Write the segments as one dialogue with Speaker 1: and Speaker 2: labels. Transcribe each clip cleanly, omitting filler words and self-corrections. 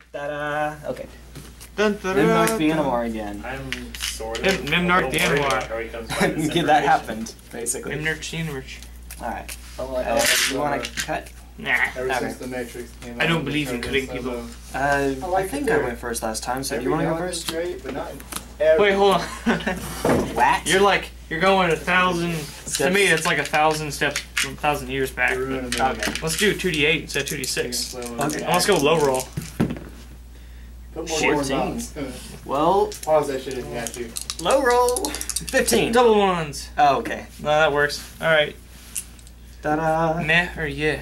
Speaker 1: Ta-da! Okay.
Speaker 2: Memnarch
Speaker 1: the Animar again.
Speaker 3: I'm sort of.
Speaker 2: Memnarch the Animar.
Speaker 1: Yeah, that happened, basically.
Speaker 2: Memnarch the Animar.
Speaker 1: Alright.
Speaker 4: You
Speaker 1: want to cut?
Speaker 2: Nah.
Speaker 4: Ever
Speaker 1: Okay.
Speaker 4: since the Matrix came out,
Speaker 2: I don't believe in cutting people.
Speaker 1: I think I went first last time, so do you want to go first?
Speaker 4: Great, but not
Speaker 2: Wait, hold on.
Speaker 1: What?
Speaker 2: You're going 1,000. To me, it's like 1,000 steps, 1,000 years back.
Speaker 1: Okay.
Speaker 2: Let's do 2d8 instead of 2d6.
Speaker 1: Okay.
Speaker 2: And let's go low roll.
Speaker 4: Put more
Speaker 1: 14. Well,
Speaker 4: pause that shit if you have to.
Speaker 1: low roll. 15.
Speaker 2: Double ones.
Speaker 1: Oh, okay.
Speaker 2: No, that works. All right.
Speaker 1: Ta-da!
Speaker 2: Meh or yeah.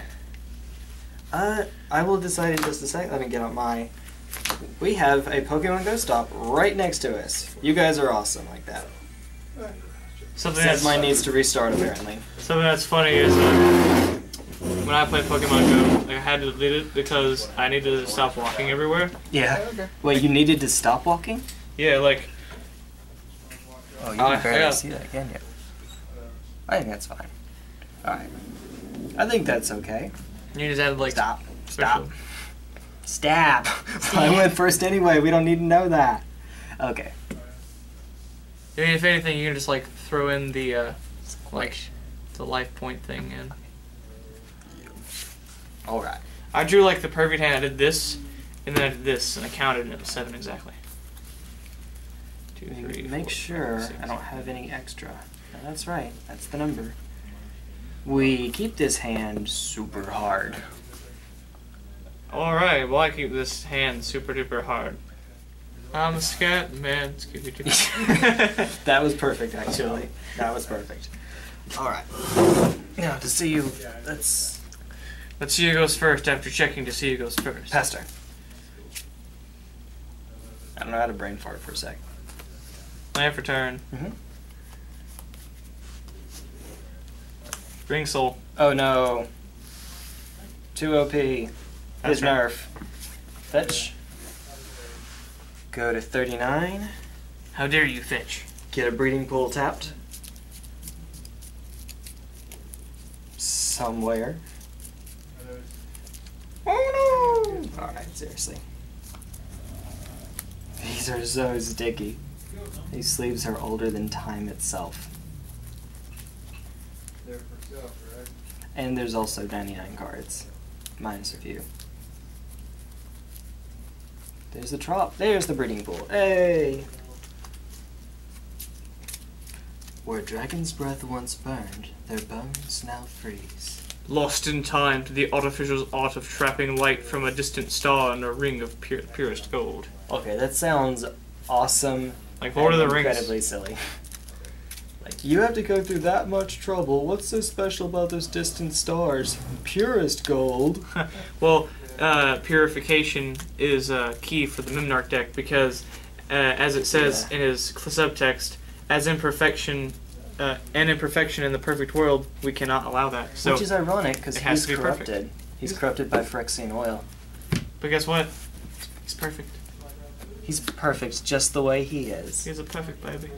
Speaker 1: I will decide in just a sec. Let me get out my... We have a Pokemon Go Stop right next to us. You guys are awesome like that.
Speaker 2: Something
Speaker 1: Says
Speaker 2: that's
Speaker 1: mine needs to restart apparently.
Speaker 2: something that's funny is when I play Pokemon Go, I had to delete it because I needed to stop walking everywhere.
Speaker 1: Yeah.
Speaker 4: Okay.
Speaker 1: Wait, you needed to stop walking?
Speaker 2: Yeah, like
Speaker 1: Oh, you
Speaker 2: I
Speaker 1: can barely
Speaker 2: got-
Speaker 1: see that, can you? I think that's fine. Alright. I think that's okay.
Speaker 2: you just added like
Speaker 1: Stop.
Speaker 2: special-
Speaker 1: Stop. I went first anyway. We don't need to know that. Okay.
Speaker 2: I mean, if anything, you can just like throw in the like the life point thing in.
Speaker 1: Alright.
Speaker 2: I drew like the perfect hand. I did this, and then I did this, and I counted, and it was 7 exactly. 2, 3,
Speaker 1: Make
Speaker 2: 4,
Speaker 1: sure
Speaker 2: 5, 6.
Speaker 1: I don't have any extra. No, that's right. That's the number. We keep this hand super hard.
Speaker 2: Alright, well I keep this hand super duper hard. I'm a scat man.
Speaker 1: That was perfect, actually. That was perfect. Alright. Now, to see you, let's...
Speaker 2: Let's see who goes first after checking to see who goes first.
Speaker 1: Pass turn. I don't know how to brain fart for a sec.
Speaker 2: Land for turn.
Speaker 1: Mm-hmm.
Speaker 2: Ring soul.
Speaker 1: Oh no. 2 OP. His
Speaker 2: Pass turn.
Speaker 1: nerf. Fetch. Go to 39.
Speaker 2: How dare you fetch?
Speaker 1: Get a breeding pool tapped. Somewhere. Oh no! Alright, seriously. These are so sticky. These sleeves are older than time itself.
Speaker 4: There for self, right?
Speaker 1: And there's also 99 cards. Minus a few. There's the trop. There's the breeding pool. Hey! Where dragon's breath once burned, their bones now freeze.
Speaker 2: Lost in time to the artificial art of trapping light from a distant star in a ring of purest gold.
Speaker 1: Okay, that sounds awesome.
Speaker 2: Like Lord of the
Speaker 1: and
Speaker 2: Rings.
Speaker 1: incredibly silly. Like, you have to go through that much trouble. What's so special about those distant stars? Purest gold.
Speaker 2: Well, purification is key for the Memnarch deck because, as it says in his subtext, as imperfection and imperfection in the perfect world, we cannot allow that. So,
Speaker 1: Which is ironic because
Speaker 2: it has
Speaker 1: he's
Speaker 2: to be
Speaker 1: corrupted.
Speaker 2: perfect.
Speaker 1: He's corrupted by Phyrexian oil.
Speaker 2: but guess what? He's perfect.
Speaker 1: He's perfect just the way he is.
Speaker 2: He's a perfect baby.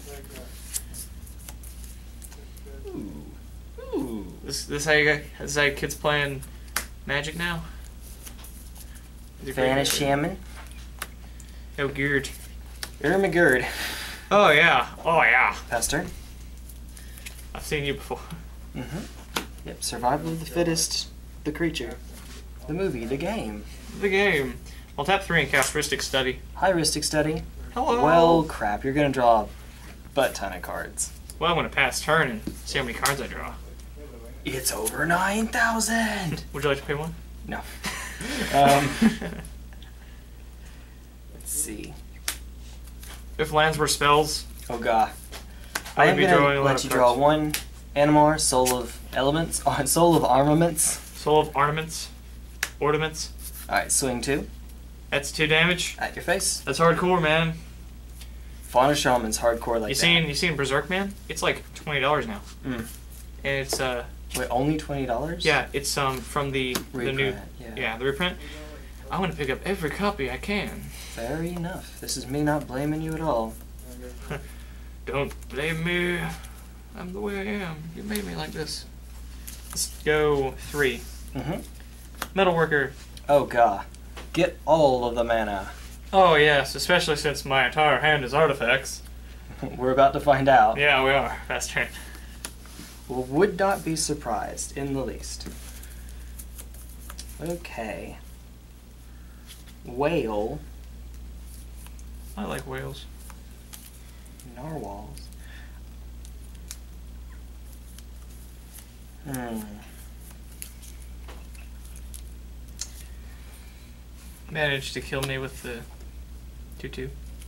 Speaker 1: Ooh.
Speaker 2: This how you got? This how kids playing Magic now?
Speaker 1: Vanish Shaman.
Speaker 2: Oh, Geared.
Speaker 1: Ermagerd.
Speaker 2: Oh yeah. Oh yeah.
Speaker 1: Pester.
Speaker 2: I've seen you before.
Speaker 1: Mm-hmm. Yep, survival of the fittest. The creature. The movie. The game.
Speaker 2: The game. I'll tap 3 and cast Rhystic Study.
Speaker 1: Heuristic study.
Speaker 2: Hello.
Speaker 1: Well, crap. You're gonna draw a butt ton of cards.
Speaker 2: Well, I'm gonna pass turn and see how many cards I draw.
Speaker 1: It's over 9,000.
Speaker 2: Would you like to pay one?
Speaker 1: No. Let's see.
Speaker 2: If lands were spells,
Speaker 1: Oh god.
Speaker 2: I
Speaker 1: I
Speaker 2: would
Speaker 1: am
Speaker 2: be drawing
Speaker 1: gonna
Speaker 2: a lot
Speaker 1: let
Speaker 2: of
Speaker 1: you draw
Speaker 2: cards.
Speaker 1: one Animar, Soul of Elements, Soul of Armaments.
Speaker 2: Soul of Ornaments. Ornaments.
Speaker 1: Alright, swing 2.
Speaker 2: That's 2 damage.
Speaker 1: At your face.
Speaker 2: That's hardcore, man.
Speaker 1: Fauna Shaman's hardcore like
Speaker 2: You seen Berserk, man? It's like $20 now.
Speaker 1: Mm.
Speaker 2: And it's
Speaker 1: Wait, only $20?
Speaker 2: yeah, it's from the new
Speaker 1: yeah.
Speaker 2: the reprint. I want to pick up every copy I can.
Speaker 1: Fair enough. This is me not blaming you at all.
Speaker 2: Don't blame me. I'm the way I am. You made me like this. Let's go 3.
Speaker 1: Mm-hmm.
Speaker 2: Metalworker.
Speaker 1: Oh god. Get all of the mana.
Speaker 2: Oh yes, especially since my entire hand is artifacts.
Speaker 1: We're about to find out.
Speaker 2: Yeah, we are. Fast turn.
Speaker 1: Well, would not be surprised in the least. Okay. Whale.
Speaker 2: I like whales.
Speaker 1: Narwhals.
Speaker 2: Managed to kill me with the 2/2.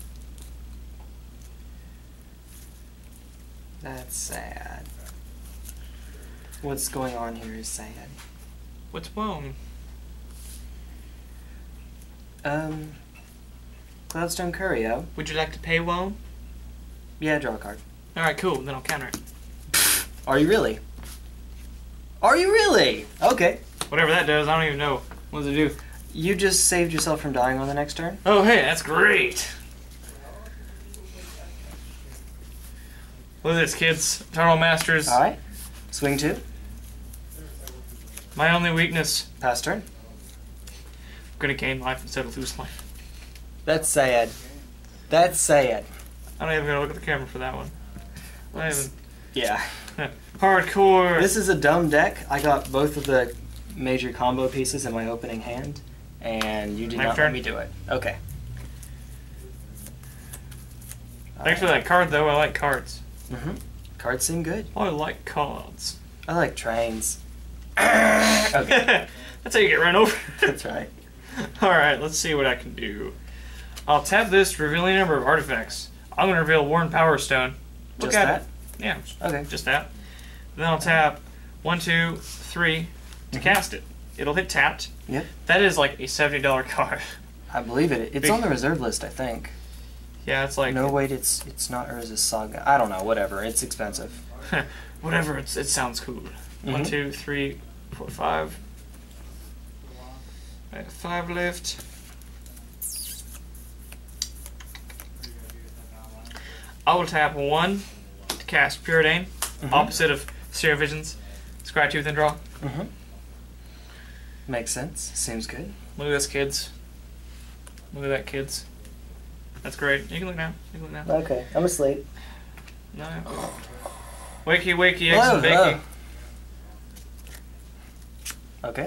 Speaker 1: That's sad. What's going on here is sad.
Speaker 2: What's wrong?
Speaker 1: Cloudstone Curio.
Speaker 2: Would you like to pay one?
Speaker 1: Yeah, draw a card.
Speaker 2: Alright, cool. Then I'll counter it.
Speaker 1: Are you really? Are you really? Okay.
Speaker 2: Whatever that does, I don't even know. What does it do?
Speaker 1: You just saved yourself from dying on the next turn?
Speaker 2: Oh, hey, that's great. Look at this, kids. Eternal Masters.
Speaker 1: Alright. Swing 2.
Speaker 2: My only weakness.
Speaker 1: Pass turn.
Speaker 2: I'm gonna gain life instead of lose life.
Speaker 1: That's sad. That's sad.
Speaker 2: I'm not even gonna look at the camera for that one. Not even.
Speaker 1: Yeah.
Speaker 2: Hardcore.
Speaker 1: This is a dumb deck. I got both of the major combo pieces in my opening hand, and you did
Speaker 2: My
Speaker 1: not
Speaker 2: turn.
Speaker 1: let me do it. Okay.
Speaker 2: Thanks for that card, though. I like cards.
Speaker 1: Cards seem good.
Speaker 2: I like cards.
Speaker 1: I like trains. Okay.
Speaker 2: That's how you get run over.
Speaker 1: That's right.
Speaker 2: Alright, let's see what I can do. I'll tap this, revealing a number of artifacts. I'm going to reveal Worn Power Stone. Look
Speaker 1: Just
Speaker 2: at
Speaker 1: that?
Speaker 2: it. Yeah,
Speaker 1: Okay.
Speaker 2: just that. Then I'll tap 1, 2, 3 to cast it. It'll hit tapped.
Speaker 1: Yep.
Speaker 2: That is like a $70 card.
Speaker 1: I believe it. It's on the reserve list, I think.
Speaker 2: Yeah, it's like...
Speaker 1: No, wait, it's not Urza's Saga. I don't know, whatever. It's expensive.
Speaker 2: Whatever, it sounds cool. 1, 2, 3, 4, 5. I have 5 left. I will tap 1 to cast Preordain, opposite of Seer Visions. Scry 2 then draw.
Speaker 1: Makes sense. Seems good.
Speaker 2: Look at this, kids. Look at that, kids. That's great. You can look now. You can look now.
Speaker 1: Okay, I'm asleep.
Speaker 2: No. Wakey, wakey, eggs and bakey.
Speaker 1: Okay.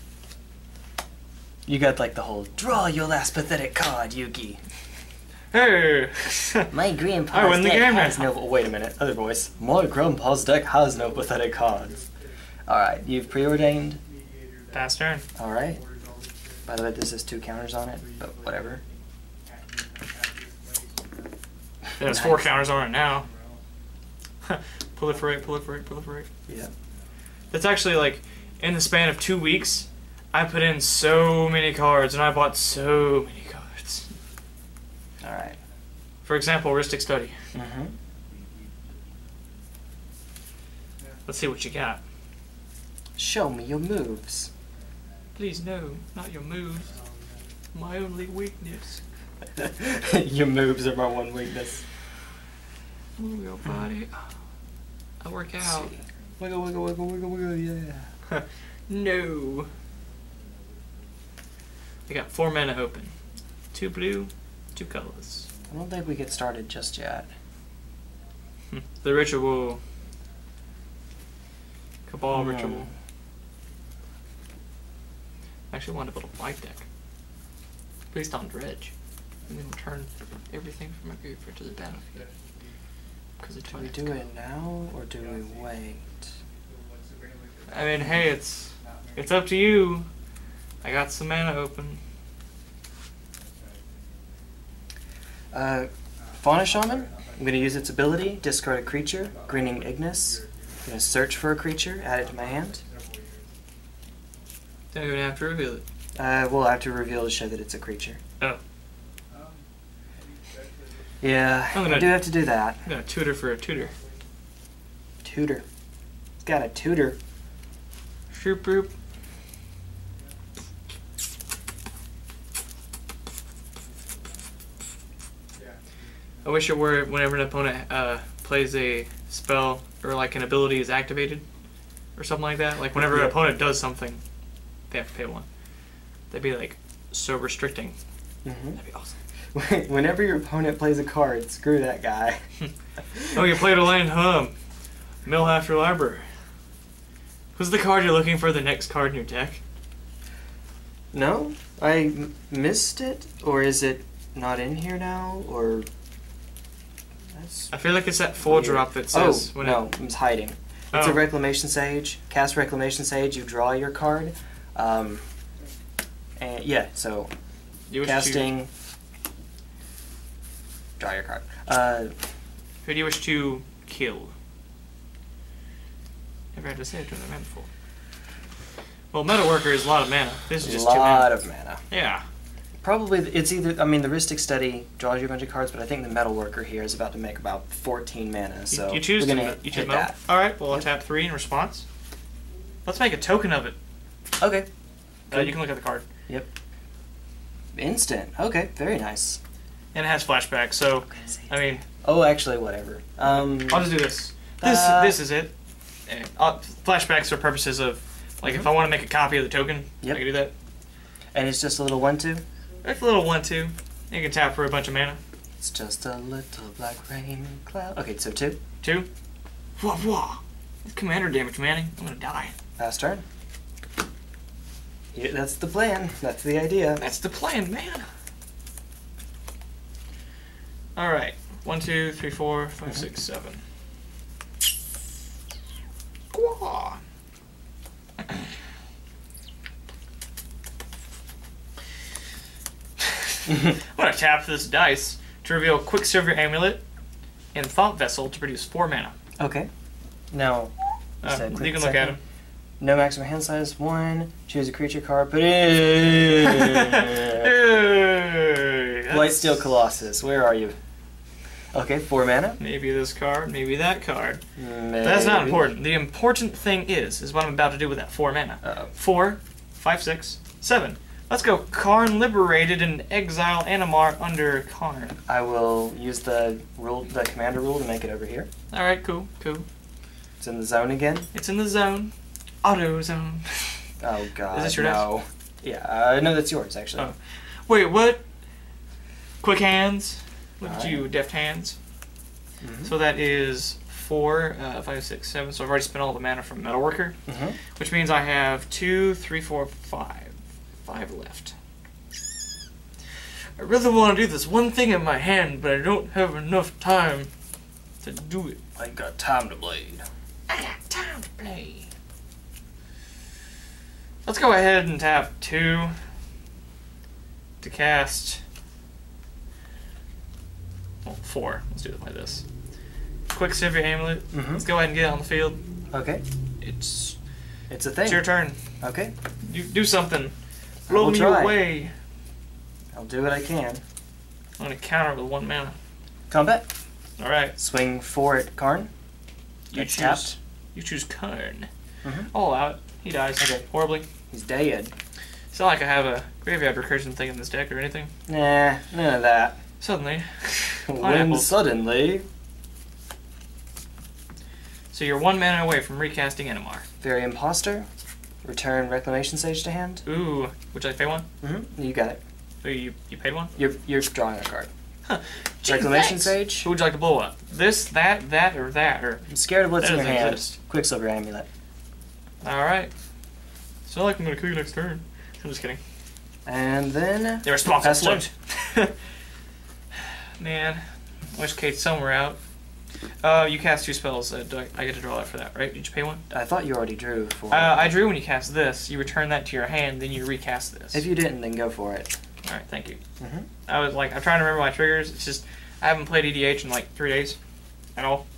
Speaker 1: You got like the whole draw your last pathetic card, Yugi.
Speaker 2: Hey!
Speaker 1: My
Speaker 2: I
Speaker 1: grandpa's
Speaker 2: win the
Speaker 1: deck
Speaker 2: game
Speaker 1: has
Speaker 2: now.
Speaker 1: no. Wait a minute, other voice. My grandpa's deck has no pathetic cards. All right, you've preordained.
Speaker 2: Pass turn.
Speaker 1: All right. By the way, this has 2 counters on it, but whatever.
Speaker 2: There's 4 counters on it now. Proliferate, proliferate, proliferate.
Speaker 1: Yeah.
Speaker 2: That's actually like, in the span of 2 weeks, I put in so many cards and I bought so many cards.
Speaker 1: All right.
Speaker 2: For example, Ristic Study. Let's see what you got.
Speaker 1: Show me your moves.
Speaker 2: Please no, not your moves. My only weakness.
Speaker 1: Your moves are my one weakness.
Speaker 2: Move your body. I work out.
Speaker 1: Wiggle, wiggle, wiggle, wiggle, wiggle, yeah.
Speaker 2: No. I got 4 mana open. 2 blue, 2 colors.
Speaker 1: I don't think we get started just yet.
Speaker 2: The ritual. Cabal ritual. I actually want to build a white deck. Based on dredge. And then return everything from my graveyard to the battlefield. Because
Speaker 1: Do we do it now or do we wait?
Speaker 2: I mean, hey, it's up to you. I got some mana open.
Speaker 1: Fauna Shaman. I'm going to use its ability, discard a creature, Greening Ignis. I'm going to search for a creature, add it to my hand.
Speaker 2: Don't even have to reveal it.
Speaker 1: We'll have to reveal to show that it's a creature.
Speaker 2: Oh.
Speaker 1: Yeah,
Speaker 2: I'm gonna-
Speaker 1: I do have to do that.
Speaker 2: I'm gonna tutor for a tutor.
Speaker 1: Tutor. It's got a tutor.
Speaker 2: Shoop boop. I wish it were whenever an opponent plays a spell or like an ability is activated or something like that. Like whenever an opponent does something, they have to pay 1. They'd be like so restricting.
Speaker 1: Mm-hmm.
Speaker 2: That'd be awesome.
Speaker 1: Whenever your opponent plays a card, screw that guy.
Speaker 2: Oh, you played a land, mill half your library. Who's the card you're looking for the next card in your deck?
Speaker 1: No? I missed it? Or is it not in here now? Or... That's...
Speaker 2: I feel like it's that 4-drop that says...
Speaker 1: Oh, no, it's hiding. It's a Reclamation Sage. Cast Reclamation Sage, you draw your card. And yeah, so...
Speaker 2: You wish
Speaker 1: casting... Draw your card.
Speaker 2: Who do you wish to kill? Never had to say it during the mana before. Well, Metalworker is a lot of mana. This is just 2 mana.
Speaker 1: A lot of mana.
Speaker 2: Yeah.
Speaker 1: Probably, it's either, I mean, the Rhystic Study draws you a bunch of cards, but I think the Metalworker here is about to make about 14 mana, so
Speaker 2: you choose
Speaker 1: we're gonna
Speaker 2: you choose
Speaker 1: hit
Speaker 2: metal.
Speaker 1: that.
Speaker 2: Alright, well, I'll tap 3 in response. Let's make a token of it.
Speaker 1: Okay.
Speaker 2: You can look at the card.
Speaker 1: Yep. Instant. Okay, very nice.
Speaker 2: And it has flashback, so, I mean...
Speaker 1: Oh, actually, whatever.
Speaker 2: I'll just do this. This is it. Flashbacks are purposes of, like, if I want to make a copy of the token, I can do that.
Speaker 1: And it's just a little 1/2?
Speaker 2: It's a little 1/2. You can tap for a bunch of mana.
Speaker 1: It's just a little black rain cloud. Okay, so 2.
Speaker 2: 2. Wah wah. With commander damage, Manning. I'm gonna die.
Speaker 1: Last turn. Yeah, that's the plan. That's the idea.
Speaker 2: That's the plan, man. Alright. 1, 2, 3, 4, 5, 6, 7. Squaw. I'm gonna tap this dice to reveal Quicksilver Amulet and Thought Vessel to produce 4 mana.
Speaker 1: Okay. Now,
Speaker 2: You can look at him.
Speaker 1: No maximum hand size. 1. Choose a creature card. Put it in. Blightsteel Colossus. Where are you? Okay, 4 mana.
Speaker 2: Maybe this card, maybe that card.
Speaker 1: Maybe.
Speaker 2: That's not important. The important thing is what I'm about to do with that 4 mana. 4, 5, 6, 7. Let's go. Karn liberated and exile Animar under Karn.
Speaker 1: I will use the commander rule to make it over here.
Speaker 2: Alright, cool.
Speaker 1: It's in the zone again.
Speaker 2: It's in the zone. Auto zone.
Speaker 1: Oh god.
Speaker 2: Is this your
Speaker 1: no. Yeah, no, that's yours actually.
Speaker 2: Oh. Wait, what? Quick hands. Look at
Speaker 1: Alright.
Speaker 2: you, deft hands.
Speaker 1: Mm-hmm.
Speaker 2: So that is 4, 5, 6, 7. So I've already spent all the mana from Metalworker.
Speaker 1: Mm-hmm.
Speaker 2: Which means I have 2, 3, 4, 5. 5 left. I really want to do this one thing in my hand, but I don't have enough time to do it.
Speaker 1: I ain't got time to bleed.
Speaker 2: I got time to play. Let's go ahead and tap 2 to cast. Well, 4. Let's do it like this. Quicksilver Amulet.
Speaker 1: Mm-hmm.
Speaker 2: Let's go ahead and get it on the field.
Speaker 1: Okay.
Speaker 2: It's
Speaker 1: a thing.
Speaker 2: It's your turn.
Speaker 1: Okay.
Speaker 2: You do something.
Speaker 1: I
Speaker 2: Blow
Speaker 1: will
Speaker 2: me
Speaker 1: try.
Speaker 2: away.
Speaker 1: I'll do what I can.
Speaker 2: I'm gonna counter with 1 mana.
Speaker 1: Combat.
Speaker 2: All right.
Speaker 1: Swing 4 at Karn.
Speaker 2: You
Speaker 1: It's
Speaker 2: choose.
Speaker 1: tapped.
Speaker 2: You choose Karn.
Speaker 1: Mm-hmm.
Speaker 2: I'll allow it. He dies.
Speaker 1: Okay.
Speaker 2: Horribly.
Speaker 1: He's dead.
Speaker 2: It's not like I have a graveyard recursion thing in this deck or anything.
Speaker 1: Nah, none of that.
Speaker 2: Suddenly.
Speaker 1: When
Speaker 2: Pineapples.
Speaker 1: suddenly...
Speaker 2: So you're 1 mana away from recasting Animar.
Speaker 1: Very Imposter. Return Reclamation Sage to hand.
Speaker 2: Ooh. Would you like to pay 1?
Speaker 1: Mm-hmm. You got it.
Speaker 2: Ooh, you paid 1?
Speaker 1: You're drawing a card.
Speaker 2: Huh. Gee,
Speaker 1: Reclamation
Speaker 2: thanks.
Speaker 1: Sage.
Speaker 2: Who would you like to blow up? This, that, or that? Or
Speaker 1: I'm scared of what's
Speaker 2: That
Speaker 1: in your
Speaker 2: doesn't
Speaker 1: hand.
Speaker 2: exist.
Speaker 1: Quicksilver Amulet.
Speaker 2: Alright. It's not like I'm gonna kill you next turn. I'm just kidding.
Speaker 1: And then...
Speaker 2: They're responsible.
Speaker 1: Pestilent.
Speaker 2: Man. I wish Kate's somewhere out. You cast 2 spells. I get to draw that for that, right? Did you pay 1?
Speaker 1: I thought you already drew for
Speaker 2: I drew when you cast this. You return that to your hand, then you recast this.
Speaker 1: If you didn't, then go for it.
Speaker 2: Alright, thank you.
Speaker 1: Mm-hmm.
Speaker 2: I was like, I'm trying to remember my triggers. It's just, I haven't played EDH in like 3 days. At all.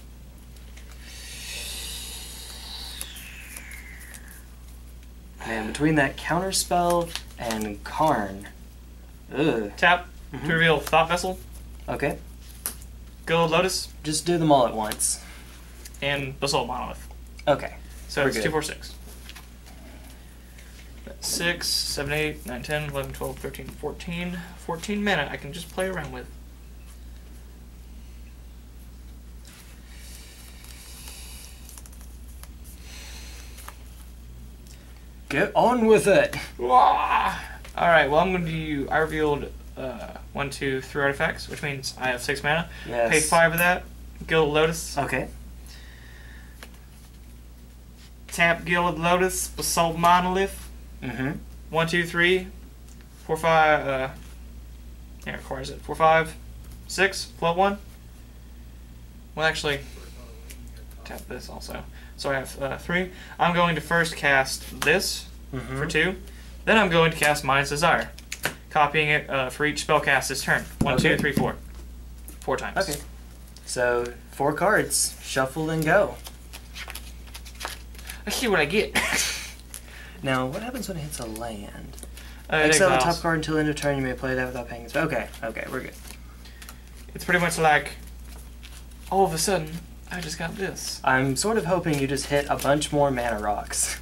Speaker 1: Man, between that counter spell and Karn. Ugh.
Speaker 2: Tap
Speaker 1: Mhm.
Speaker 2: to reveal Thought Vessel,
Speaker 1: Okay.
Speaker 2: Gold Lotus,
Speaker 1: Just do them all at once.
Speaker 2: and Basalt Monolith.
Speaker 1: Okay.
Speaker 2: So
Speaker 1: We're
Speaker 2: it's
Speaker 1: good.
Speaker 2: 2, 4, 6. 6, 7, 8, 9, 10, 11, 12, 13, 14. 14 mana I can just play around with.
Speaker 1: Get on with it.
Speaker 2: Wah! Alright, well I'm going to do, I revealed 1, 2, 3 artifacts, which means I have 6 mana.
Speaker 1: Yes.
Speaker 2: Pay 5 of that. Gilded Lotus.
Speaker 1: Okay.
Speaker 2: Tap Gilded Lotus, Basalt Monolith.
Speaker 1: Mm-hmm.
Speaker 2: 1, 2, 3, 4, 5, yeah, requires it. 4, 5, 6, float 1. Well, actually, tap this also. So I have 3. I'm going to first cast this for 2. Then I'm going to cast Mind's Desire, copying it for each spell cast this turn. 1,
Speaker 1: Okay.
Speaker 2: 2, 3, 4. 4 times.
Speaker 1: Okay. So 4 cards, shuffle and go.
Speaker 2: Let's see what I get.
Speaker 1: Now, what happens when it hits a land?
Speaker 2: It
Speaker 1: Exile the
Speaker 2: exiles.
Speaker 1: top card until end of turn. You may play that without paying. Okay, we're good.
Speaker 2: It's pretty much like, all of a sudden, I just got this.
Speaker 1: I'm sort of hoping you just hit a bunch more mana rocks.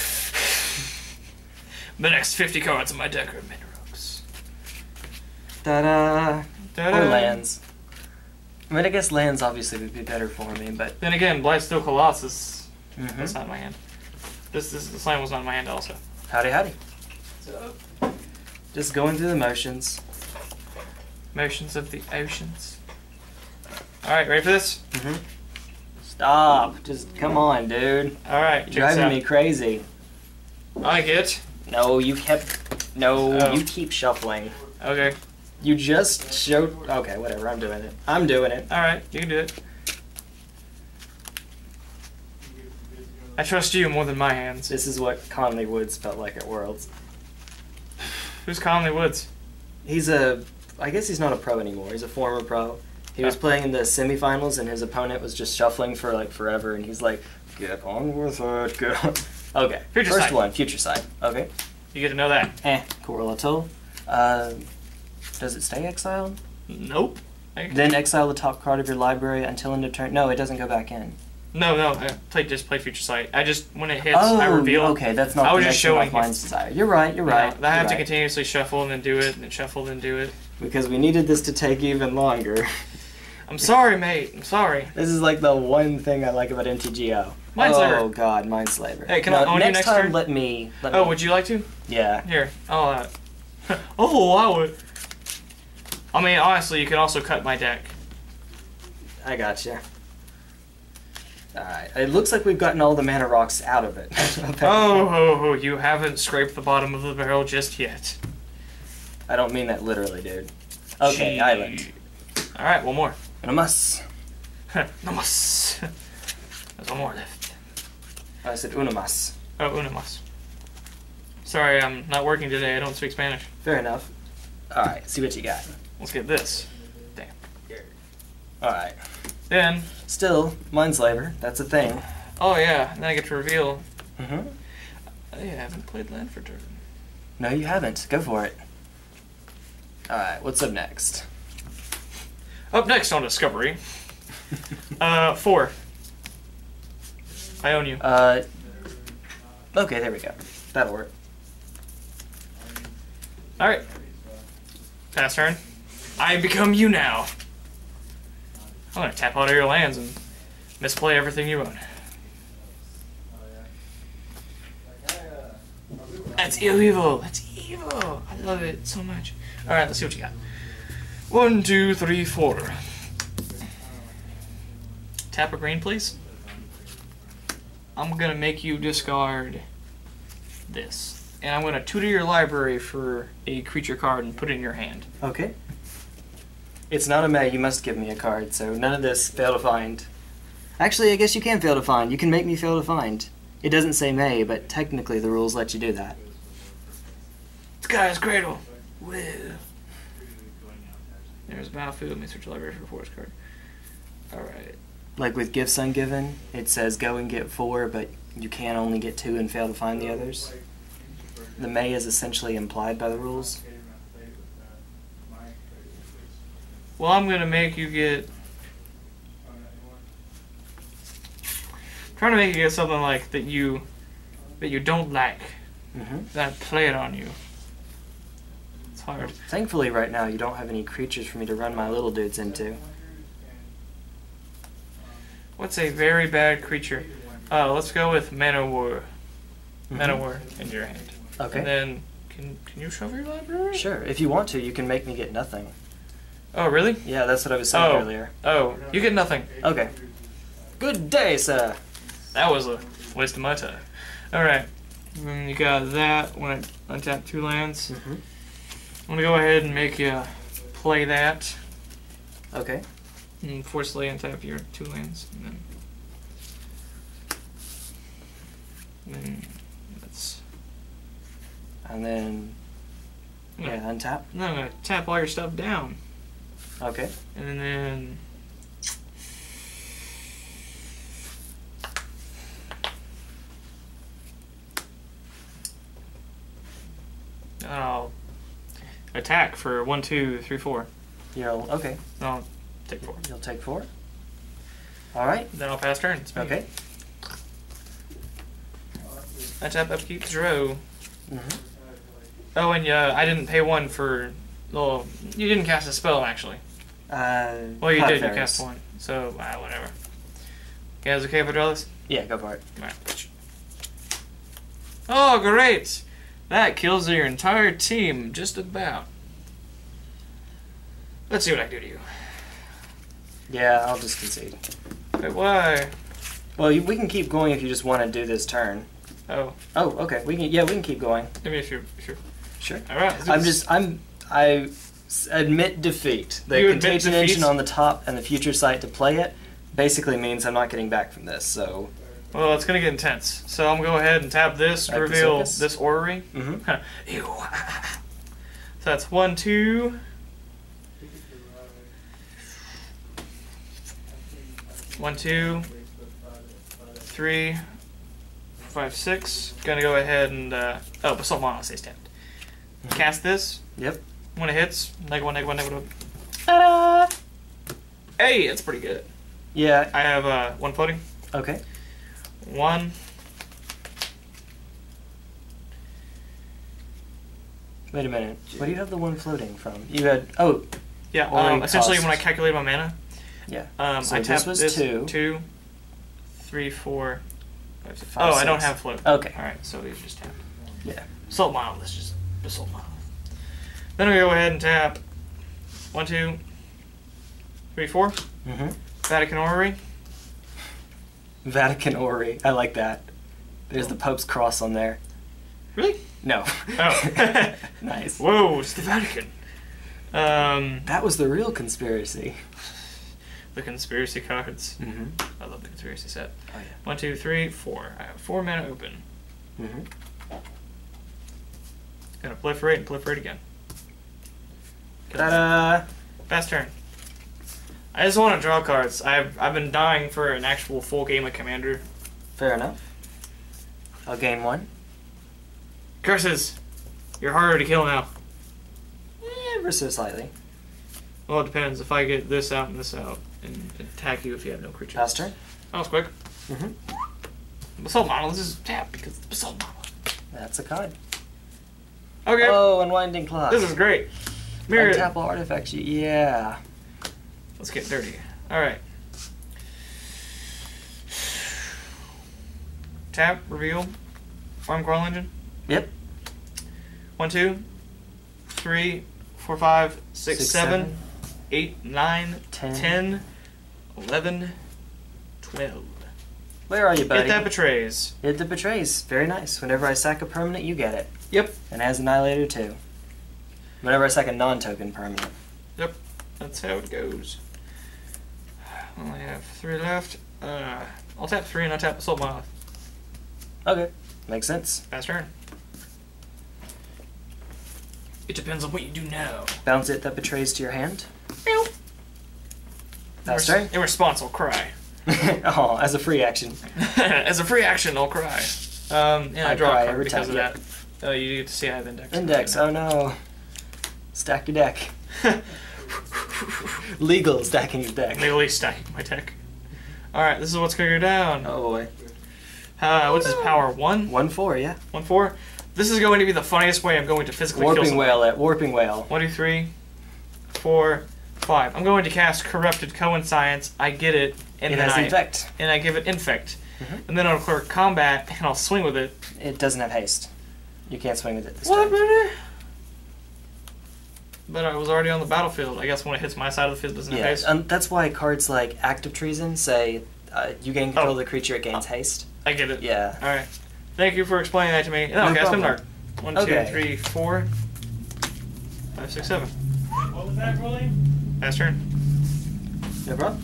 Speaker 2: The next 50 cards in my deck are mana rocks.
Speaker 1: Ta-da!
Speaker 2: Ta-da.
Speaker 1: Or lands. I mean, I guess lands obviously would be better for me, but
Speaker 2: Then again, Blightsteel Colossus. That's
Speaker 1: Mhm.
Speaker 2: not in my hand. This land was not in my hand also.
Speaker 1: Howdy, howdy.
Speaker 2: So,
Speaker 1: Just going through the motions.
Speaker 2: motions of the oceans. Alright, ready for this?
Speaker 1: Stop. Just come on, dude.
Speaker 2: Alright, check this
Speaker 1: Driving
Speaker 2: out.
Speaker 1: me crazy.
Speaker 2: I get.
Speaker 1: No, you kept. No,
Speaker 2: Oh.
Speaker 1: you keep shuffling.
Speaker 2: Okay.
Speaker 1: You just showed. Okay, whatever. I'm doing it. I'm doing it.
Speaker 2: Alright, you can do it. I trust you more than my hands.
Speaker 1: This is what Conley Woods felt like at Worlds.
Speaker 2: Who's Conley Woods?
Speaker 1: He's a. I guess he's not a pro anymore. He's a former pro. He was
Speaker 2: Oh.
Speaker 1: playing in the semifinals, and his opponent was just shuffling for like forever, and he's like, "Get on with it, get on." Okay,
Speaker 2: Future
Speaker 1: first
Speaker 2: Sight.
Speaker 1: one, Future Sight. Okay.
Speaker 2: You get to know that.
Speaker 1: Correlato. Does it stay exiled?
Speaker 2: Nope.
Speaker 1: Then exile the top card of your library until end of turn. No, it doesn't go back in.
Speaker 2: No, I just play Future Sight. I just, when it hits, I reveal.
Speaker 1: Okay, that's not
Speaker 2: I
Speaker 1: the
Speaker 2: was
Speaker 1: next
Speaker 2: just
Speaker 1: one
Speaker 2: showing
Speaker 1: off
Speaker 2: you.
Speaker 1: Mind's Desire. You're right, you're right.
Speaker 2: I have
Speaker 1: you're
Speaker 2: to
Speaker 1: right.
Speaker 2: continuously shuffle and then do it, and then shuffle and do it.
Speaker 1: Because we needed this to take even longer.
Speaker 2: I'm sorry, mate. I'm sorry.
Speaker 1: This is like the one thing I like about MTGO.
Speaker 2: Mindslaver.
Speaker 1: Oh god, Mindslaver.
Speaker 2: Hey, can I own you
Speaker 1: next
Speaker 2: next
Speaker 1: time
Speaker 2: turn?
Speaker 1: let me
Speaker 2: Oh, would you like to?
Speaker 1: Yeah.
Speaker 2: Here, I'll oh, I would. I mean, honestly, you can also cut my deck.
Speaker 1: I gotcha. Alright. It looks like we've gotten all the mana rocks out of it.
Speaker 2: Oh, you haven't scraped the bottom of the barrel just yet.
Speaker 1: I don't mean that literally, dude. Okay,
Speaker 2: Gee.
Speaker 1: island.
Speaker 2: Alright, one more.
Speaker 1: Unamas.
Speaker 2: No mas. There's one more left.
Speaker 1: I said unamas.
Speaker 2: Oh, una mas. Sorry, I'm not working today. I don't speak Spanish.
Speaker 1: Fair enough. Alright, see what you got.
Speaker 2: Let's get this. Damn.
Speaker 1: Alright.
Speaker 2: Then,
Speaker 1: Still, Mindslaver. That's a thing.
Speaker 2: oh yeah, then I get to reveal.
Speaker 1: Mm-hmm.
Speaker 2: Hey, I haven't played land for turn.
Speaker 1: No, you haven't. Go for it. Alright, what's up next?
Speaker 2: Up next on Discovery. 4. I own you.
Speaker 1: Okay, there we go. That'll work.
Speaker 2: Alright. Pass turn. I become you now. I'm gonna tap out all your lands and misplay everything you own. That's evil. That's evil. I love it so much. Alright, let's see what you got. 1, 2, 3, 4. Tap a green, please. I'm gonna make you discard this. And I'm gonna tutor your library for a creature card and put it in your hand.
Speaker 1: Okay. It's not a May, you must give me a card, so none of this fail to find. Actually, I guess you can fail to find. You can make me fail to find. It doesn't say May, but technically the rules let you do that.
Speaker 2: Sky's Cradle. Woo. There's a battlefield. Let me search your library for a forest card. Alright.
Speaker 1: Like with Gifts Ungiven, it says go and get 4, but you can only get 2 and fail to find the others. The May is essentially implied by the rules.
Speaker 2: Well, I'm gonna make you get. Trying to make you get something like that you don't like. That I play it on you. It's hard.
Speaker 1: Thankfully, right now, you don't have any creatures for me to run my little dudes into.
Speaker 2: What's a very bad creature? Let's go with Manowar. Manowar in your hand.
Speaker 1: Okay.
Speaker 2: And then Can you show your library?
Speaker 1: Sure. If you want to, you can make me get nothing.
Speaker 2: Oh, really?
Speaker 1: Yeah, that's what I was saying earlier.
Speaker 2: Oh, you get nothing.
Speaker 1: Okay. Good day, sir.
Speaker 2: That was a waste of my time. Alright. You got that when I untap 2 lands.
Speaker 1: Mm-hmm.
Speaker 2: I'm gonna go ahead and make you play that.
Speaker 1: Okay.
Speaker 2: And forcefully untap your 2 lands. And then that's.
Speaker 1: And then, yeah, untap.
Speaker 2: No, I'm gonna tap all your stuff down.
Speaker 1: Okay.
Speaker 2: And then. I'll attack for 1, 2, 3, 4.
Speaker 1: Okay.
Speaker 2: I'll take 4.
Speaker 1: You'll take 4. All right.
Speaker 2: Then I'll pass turn. It's me.
Speaker 1: Okay.
Speaker 2: I tap upkeep, draw.
Speaker 1: Mm-hmm.
Speaker 2: Oh, and I didn't pay 1 for. Well, you didn't cast a spell actually. Well, you did. You cast 1. So whatever. You guys okay if I draw this?
Speaker 1: Yeah, go for it.
Speaker 2: Alright. Oh, great! That kills your entire team, just about. Let's see what I can do to you.
Speaker 1: Yeah, I'll just concede.
Speaker 2: Wait, why?
Speaker 1: Well, we can keep going if you just want to do this turn.
Speaker 2: Oh.
Speaker 1: Oh, okay. We can keep going.
Speaker 2: I mean, if you're
Speaker 1: Sure.
Speaker 2: All right.
Speaker 1: I admit defeat. The
Speaker 2: You admit
Speaker 1: contagion
Speaker 2: defeat?
Speaker 1: engine on the top and the future sight to play it basically means I'm not getting back from this. So.
Speaker 2: Well, it's gonna get intense. So I'm gonna go ahead and tap this to
Speaker 1: Back to
Speaker 2: reveal
Speaker 1: circus.
Speaker 2: this orrery.
Speaker 1: Mm-hmm.
Speaker 2: Ew. So that's 1, 2. 1, 2, 3, 4, 5, 6. Gonna go ahead and Basalt Mono stays tapped. Cast this.
Speaker 1: Yep.
Speaker 2: When it hits, -1, -1, -1.
Speaker 1: Ta-da!
Speaker 2: Hey, that's pretty good.
Speaker 1: Yeah.
Speaker 2: I have 1 floating.
Speaker 1: Okay.
Speaker 2: 1.
Speaker 1: Wait a minute. Where do you have the 1 floating from? You had
Speaker 2: Yeah.
Speaker 1: Or
Speaker 2: Essentially,
Speaker 1: cost.
Speaker 2: when I calculate my mana,
Speaker 1: yeah.
Speaker 2: I
Speaker 1: this
Speaker 2: tap
Speaker 1: was
Speaker 2: this
Speaker 1: 2.
Speaker 2: 2, 3, 4, 5, 6.
Speaker 1: Five,
Speaker 2: Oh, I don't
Speaker 1: six.
Speaker 2: have float.
Speaker 1: Okay.
Speaker 2: All right, so these just tap.
Speaker 1: Yeah.
Speaker 2: Basalt Mono. Let's just Basalt Mono. Then we go ahead and tap 1, 2, 3, 4.
Speaker 1: Mm-hmm.
Speaker 2: Vatican Orrery.
Speaker 1: Vatican Ori. I like that. There's the Pope's cross on there.
Speaker 2: Really?
Speaker 1: No.
Speaker 2: Oh.
Speaker 1: Nice.
Speaker 2: Whoa, it's the Vatican.
Speaker 1: That was the real conspiracy.
Speaker 2: The conspiracy cards.
Speaker 1: Mm-hmm.
Speaker 2: I love the conspiracy set.
Speaker 1: Oh yeah.
Speaker 2: 1, 2, 3, 4. I have 4 mana open.
Speaker 1: Mm-hmm.
Speaker 2: Gonna proliferate and proliferate again.
Speaker 1: Ta-da!
Speaker 2: Fast turn. I just want to draw cards. I've been dying for an actual full game of Commander.
Speaker 1: Fair enough. I'll gain 1.
Speaker 2: Curses! You're harder to kill now.
Speaker 1: Ever so slightly.
Speaker 2: Well, it depends. If I get this out and this out, and attack you if you have no creatures.
Speaker 1: Pass turn.
Speaker 2: That was quick.
Speaker 1: Mm-hmm.
Speaker 2: Basalt Model. This is tap because it's Basalt Model.
Speaker 1: That's a card.
Speaker 2: Okay.
Speaker 1: Oh, Unwinding Clock.
Speaker 2: This is great. Mirror.
Speaker 1: Untap all artifacts. Yeah.
Speaker 2: Let's get dirty. Alright. Tap, reveal, farm coral engine.
Speaker 1: Yep.
Speaker 2: 1, 2, 3, 4, 5, 6, 7, 8, 9, 10, 11, 12.
Speaker 1: Where are you, buddy?
Speaker 2: Hit that betrays.
Speaker 1: Hit the betrays. Very nice. Whenever I sack a permanent, you get it.
Speaker 2: Yep.
Speaker 1: And has Annihilator too. Whenever I sack a non-token permanent.
Speaker 2: Yep. That's how it goes. I only have 3 left. I'll tap 3 and I'll tap Assault Monolith.
Speaker 1: Okay. Makes sense.
Speaker 2: Fast turn. It depends on what you do now.
Speaker 1: Bounce it that betrays to your hand.
Speaker 2: Meow.
Speaker 1: Fast turn.
Speaker 2: In response, I'll cry.
Speaker 1: Oh, as a free action.
Speaker 2: As a free action, I'll cry. And I draw
Speaker 1: cry
Speaker 2: a card
Speaker 1: every
Speaker 2: because
Speaker 1: time,
Speaker 2: of that. You get to see I have index.
Speaker 1: Index. Oh no. Stack your deck. Legal stacking your deck.
Speaker 2: Legally stacking my deck. Alright, this is what's going to go down.
Speaker 1: Oh boy.
Speaker 2: What's his power? 1?
Speaker 1: 1/4, yeah.
Speaker 2: 1/4? This is going to be the funniest way I'm going to physically kill
Speaker 1: Warping
Speaker 2: someone.
Speaker 1: Whale at Warping Whale.
Speaker 2: 1, 2, 3, 4, 5. I'm going to cast Corrupted Coincience. I get it. And
Speaker 1: It
Speaker 2: then
Speaker 1: has Infect.
Speaker 2: And I give it Infect.
Speaker 1: Mhm.
Speaker 2: And then I'll clear combat and I'll swing with it.
Speaker 1: It doesn't have haste. You can't swing with it this
Speaker 2: What,
Speaker 1: turn.
Speaker 2: brother? But I was already on the battlefield. I guess when it hits my side of the field, it doesn't have haste.
Speaker 1: That's why cards like Act of Treason say you gain control of the creature, it gains haste.
Speaker 2: I get it.
Speaker 1: Yeah.
Speaker 2: Alright. Thank you for explaining that to me.
Speaker 1: No
Speaker 2: Okay,
Speaker 1: problem.
Speaker 2: Memnarch. 1, 2,
Speaker 1: Okay.
Speaker 2: 3, 4, 5, 6, 7.
Speaker 3: What was that, rolling?
Speaker 2: Pass turn.
Speaker 1: No problem.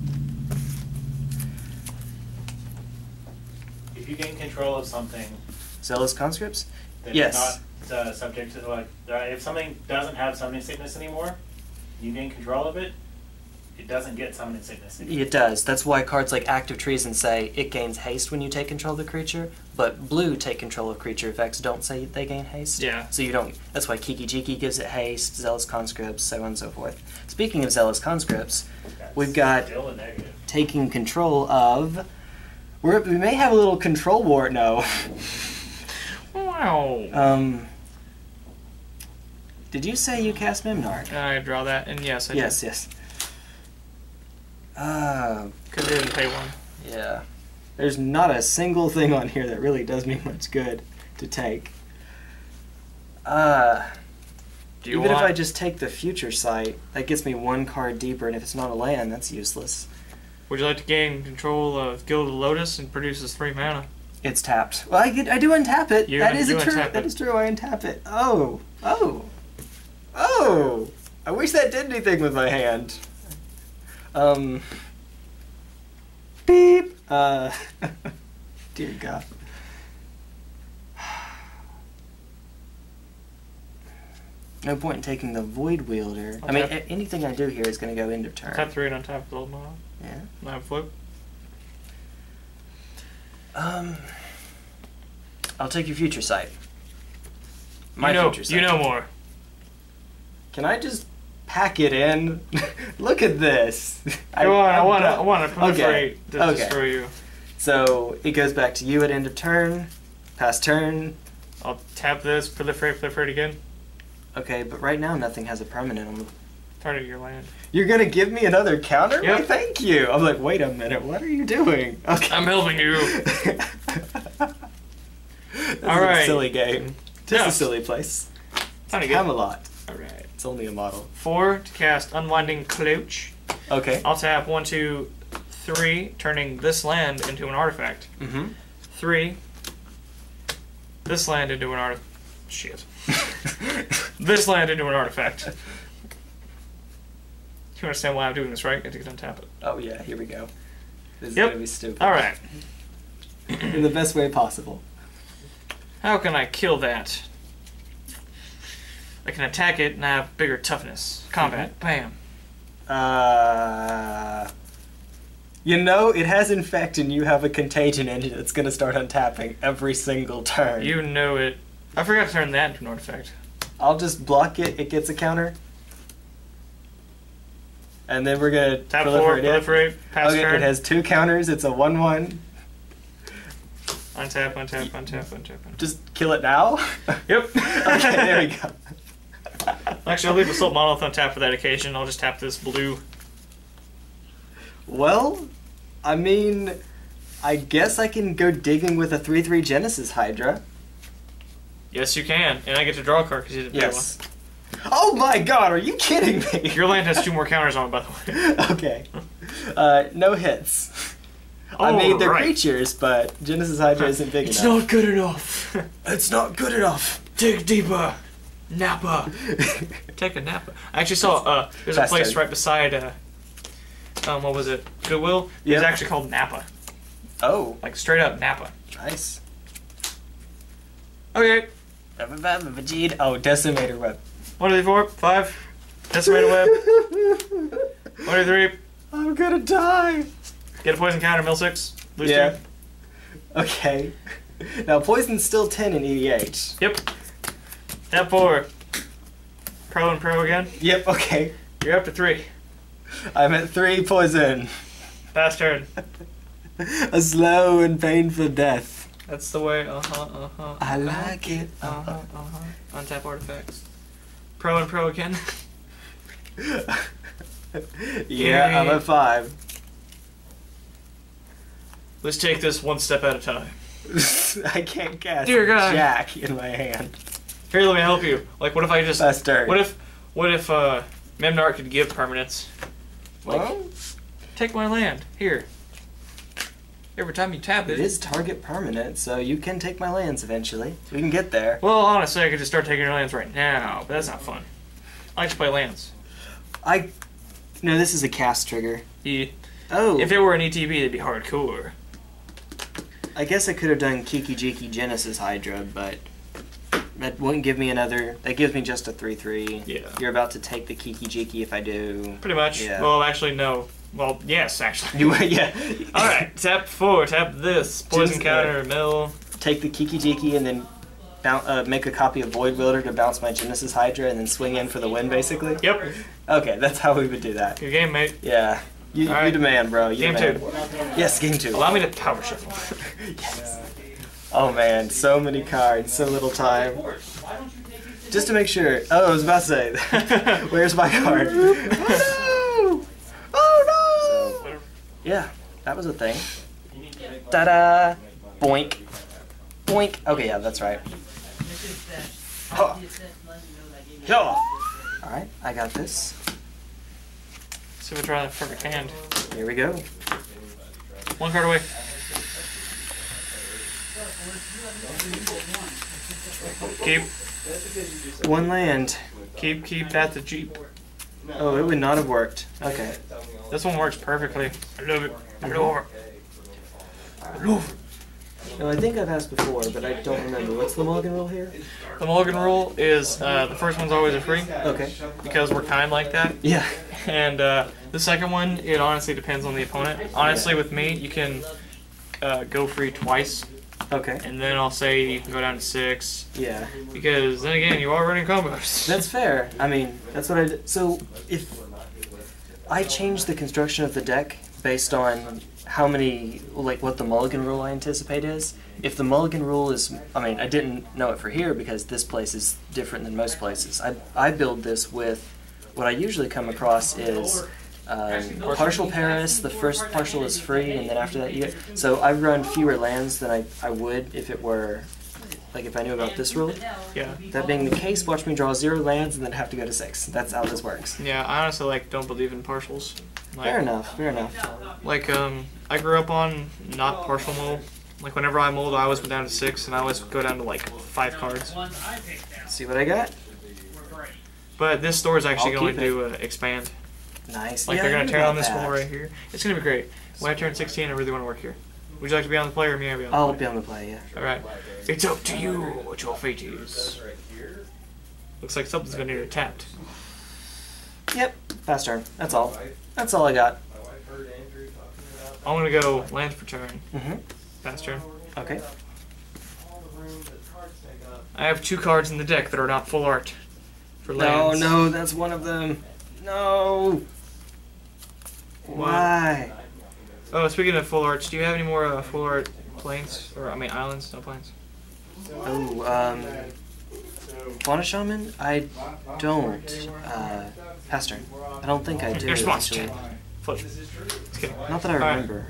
Speaker 3: If you gain control of something,
Speaker 1: Zealous Conscripts?
Speaker 3: then
Speaker 1: Yes.
Speaker 3: it's not subject to like. If something doesn't have summoning sickness anymore, you gain control of it. It doesn't get summoning sickness anymore.
Speaker 1: It does. That's why cards like Act of Treason say it gains haste when you take control of the creature, but blue take control of creature effects don't say they gain haste.
Speaker 2: Yeah.
Speaker 1: So you don't. That's why Kiki-jiki gives it haste, Zealous Conscripts, so on and so forth. Speaking of Zealous Conscripts,
Speaker 3: That's
Speaker 1: we've got
Speaker 3: still a negative.
Speaker 1: taking control of. We may have a little control war. No.
Speaker 2: Wow.
Speaker 1: Did you say you cast Memnarch?
Speaker 2: I draw that, and yes, I
Speaker 1: Yes,
Speaker 2: did.
Speaker 1: yes.
Speaker 2: Because I didn't pay one.
Speaker 1: Yeah. There's not a single thing on here that really does me much good to take.
Speaker 2: Do you
Speaker 1: Even if
Speaker 2: want...
Speaker 1: I just take the Future Sight, that gets me one card deeper, and if it's not a land, that's useless.
Speaker 2: Would you like to gain control of Gilded Lotus and produces 3 mana?
Speaker 1: It's tapped. Well, I do untap it.
Speaker 2: You
Speaker 1: That is
Speaker 2: you
Speaker 1: true.
Speaker 2: untap
Speaker 1: That
Speaker 2: it.
Speaker 1: is true. I untap it. Oh. Oh. Oh. I wish that did anything with my hand. Beep. Dear God. No point in taking the Void Wielder. I mean,
Speaker 2: Okay.
Speaker 1: anything I do here is going to go end of turn.
Speaker 2: Tap 3 and untap with old mana.
Speaker 1: Yeah.
Speaker 2: I have flip.
Speaker 1: I'll take your Future Sight. Future Sight.
Speaker 2: You know more.
Speaker 1: Can I just pack it in? Look at this.
Speaker 2: Go on, I
Speaker 1: I'm
Speaker 2: want to
Speaker 1: done.
Speaker 2: proliferate to
Speaker 1: Okay.
Speaker 2: destroy you.
Speaker 1: So it goes back to you at end of turn. Pass turn.
Speaker 2: I'll tap this, proliferate again.
Speaker 1: Okay, but right now nothing has a permanent on the...
Speaker 2: Target your land.
Speaker 1: You're gonna give me another counter?
Speaker 2: Yep.
Speaker 1: Why, thank you. I'm like, wait a minute, what are you doing? Okay.
Speaker 2: I'm helping you.
Speaker 1: This
Speaker 2: All
Speaker 1: is
Speaker 2: right.
Speaker 1: a silly game. Just a
Speaker 2: Yes.
Speaker 1: silly place.
Speaker 2: Time to get.
Speaker 1: Camelot.
Speaker 2: Alright.
Speaker 1: It's only a model.
Speaker 2: 4 to cast Unwinding Cloach.
Speaker 1: Okay.
Speaker 2: I'll tap 1, 2, 3, turning this land into an artifact.
Speaker 1: Mm-hmm.
Speaker 2: 3. This land into an artifact. Shit. This land into an artifact. You understand why I'm doing this, right? I get to untap it.
Speaker 1: Oh yeah, here we go. This is
Speaker 2: Yep.
Speaker 1: gonna be stupid.
Speaker 2: Alright.
Speaker 1: In the best way possible.
Speaker 2: How can I kill that? I can attack it and have bigger toughness. Combat. Bam.
Speaker 1: You know, it has infect and you have a contagion engine that's gonna start untapping every single turn.
Speaker 2: You know it. I forgot to turn that into an artifact.
Speaker 1: I'll just block it, it gets a counter. And then we're gonna
Speaker 2: Tap 4,
Speaker 1: proliferate it.
Speaker 2: proliferate, pass
Speaker 1: Okay,
Speaker 2: turn.
Speaker 1: it has 2 counters, it's a 1/1.
Speaker 2: Untap, untap, untap, untap, untap.
Speaker 1: Just kill it now?
Speaker 2: Yep.
Speaker 1: Okay, there we go.
Speaker 2: Actually, I'll leave Assault Monolith on tap for that occasion. I'll just tap this blue.
Speaker 1: Well, I mean, I guess I can go digging with a 3/3 Genesis Hydra.
Speaker 2: Yes, you can. And I get to draw a card because you didn't
Speaker 1: Yes. Oh my god, are you kidding
Speaker 2: pay
Speaker 1: me?
Speaker 2: one. Your land has 2 more counters on it, by the way.
Speaker 1: Okay. No hits. I mean, they're
Speaker 2: Alright.
Speaker 1: creatures, but Genesis Hydra isn't big
Speaker 2: It's
Speaker 1: enough.
Speaker 2: not good enough.
Speaker 1: It's not good enough.
Speaker 2: Dig deeper. Napa. Take a Napa. I actually saw, there's a
Speaker 1: Fast
Speaker 2: place
Speaker 1: turn.
Speaker 2: right beside, what was it? Goodwill?
Speaker 1: Yeah.
Speaker 2: It's actually called Napa.
Speaker 1: Oh,
Speaker 2: Like, straight up Napa.
Speaker 1: nice.
Speaker 2: Okay.
Speaker 1: Oh, Decimator Web.
Speaker 2: 1, 2, 3, 4, 5. Decimator Web. 1, 2, 3.
Speaker 1: I'm gonna die.
Speaker 2: Get a poison counter, mill 6. Lose
Speaker 1: Yeah.
Speaker 2: 2.
Speaker 1: Okay. Now, poison's still 10 in EDH.
Speaker 2: Yep. Tap 4. Pro and pro again.
Speaker 1: Yep, okay.
Speaker 2: You're up to 3.
Speaker 1: I'm at 3 poison.
Speaker 2: Fast turn.
Speaker 1: A slow and painful death.
Speaker 2: That's the way.
Speaker 1: I like it.
Speaker 2: Untap artifacts. Pro and pro again.
Speaker 1: Yeah, I'm at 5.
Speaker 2: Let's take this one step at a time.
Speaker 1: I can't cast
Speaker 2: Dear God.
Speaker 1: Jack in my hand.
Speaker 2: Here, let me help you. Like, what if I just...
Speaker 1: Fast turn.
Speaker 2: What if Memnarch could give permanents? Like,
Speaker 1: Well,
Speaker 2: take my land. Here. Every time you tap
Speaker 1: it
Speaker 2: it.
Speaker 1: is target permanent, so you can take my lands eventually. We can get there.
Speaker 2: Well, honestly, I could just start taking your lands right now, but that's not fun. I like to play lands.
Speaker 1: No, this is a cast trigger.
Speaker 2: Yeah.
Speaker 1: Oh.
Speaker 2: If it were an ETB, it'd be hardcore.
Speaker 1: I guess I could have done Kiki-jiki Genesis Hydra, but that wouldn't give me another. That gives me just a 3/3.
Speaker 2: Yeah.
Speaker 1: You're about to take the Kiki-jiki if I do.
Speaker 2: Pretty much.
Speaker 1: Yeah.
Speaker 2: Well, actually, no. Well, yes, actually.
Speaker 1: Yeah.
Speaker 2: Alright, tap 4, tap this. Poison
Speaker 1: Just,
Speaker 2: counter, mill.
Speaker 1: Take the Kiki-jiki and then make a copy of Void Wielder to bounce my Genesis Hydra and then swing in for the win, basically?
Speaker 2: Yep.
Speaker 1: Okay, that's how we would do that.
Speaker 2: Good game, mate.
Speaker 1: Yeah. You
Speaker 2: Alright.
Speaker 1: demand, bro. You
Speaker 2: Game
Speaker 1: demand.
Speaker 2: 2.
Speaker 1: Yes, game 2.
Speaker 2: Allow me to power shuffle.
Speaker 1: Yes. Oh man, so many cards, so little time. Just to make sure. Oh, I was about to say. Where's my card? Oh no! Oh no! Yeah, that was a thing. Ta-da! Boink. Boink. Okay, yeah, that's right. Huh. Yeah. Alright, I got this.
Speaker 2: See if I try that perfect hand.
Speaker 1: Here we go.
Speaker 2: One card away. Keep.
Speaker 1: One land.
Speaker 2: Keep that the Jeep.
Speaker 1: Oh, it would not have worked. Okay.
Speaker 2: This one works perfectly. I love it. I love it. I love it.
Speaker 1: No, I think I've asked before, but I don't remember. What's the mulligan rule here?
Speaker 2: The mulligan rule is the first one's always a free
Speaker 1: Okay.
Speaker 2: because we're kind like that.
Speaker 1: Yeah.
Speaker 2: And the second one, it honestly depends on the opponent. Honestly, with me, you can go free twice,
Speaker 1: Okay.
Speaker 2: and then I'll say you can go down to 6.
Speaker 1: Yeah.
Speaker 2: Because then again, you are running combos.
Speaker 1: That's fair. I mean, that's what I did. So, if I change the construction of the deck based on how many, like, what the mulligan rule I anticipate is, if the mulligan rule is, I mean, I didn't know it for here because this place is different than most places. I build this with, what I usually come across is partial Paris, the first partial is free, and then after that you get, so I run fewer lands than I would if it were, like if I knew about this rule.
Speaker 2: Yeah.
Speaker 1: That being the case, watch me draw 0 lands and then have to go to 6. That's how this works.
Speaker 2: Yeah, I honestly don't believe in partials. Like,
Speaker 1: Fair enough, fair enough.
Speaker 2: Like, I grew up on not partial mold. Like, whenever I mold, I always went down to 6, and I always go down to, like, 5 cards.
Speaker 1: See what I got?
Speaker 2: But this store is actually
Speaker 1: I'll
Speaker 2: going
Speaker 1: keep
Speaker 2: to expand.
Speaker 1: Nice.
Speaker 2: Like,
Speaker 1: Yeah,
Speaker 2: they're
Speaker 1: I
Speaker 2: going to
Speaker 1: heard
Speaker 2: tear on
Speaker 1: about
Speaker 2: this
Speaker 1: that.
Speaker 2: wall right here. It's going to be great. When I turn 16, I really want to work here. Would you like to be on the play or me? I'll be on the
Speaker 1: I'll
Speaker 2: play.
Speaker 1: be on the play, yeah.
Speaker 2: Alright. It's up to you what your fate is. Looks like something's going to need tapped.
Speaker 1: Yep, fast turn. That's all. That's all I got.
Speaker 2: I'm going to go land per turn.
Speaker 1: Mm-hmm.
Speaker 2: Fast turn.
Speaker 1: Okay.
Speaker 2: I have 2 cards in the deck that are not full art for
Speaker 1: No,
Speaker 2: lands.
Speaker 1: no, that's one of them. No. Why?
Speaker 2: Oh, speaking of full arts, do you have any more full art planes? Or, I mean, islands? No planes?
Speaker 1: Oh, Fauna Shaman? I don't. Pass turn. I don't think I do.
Speaker 2: Your response,
Speaker 1: actually.
Speaker 2: Chen. Flip. Just kidding.
Speaker 1: Not that I
Speaker 2: Alright.
Speaker 1: remember.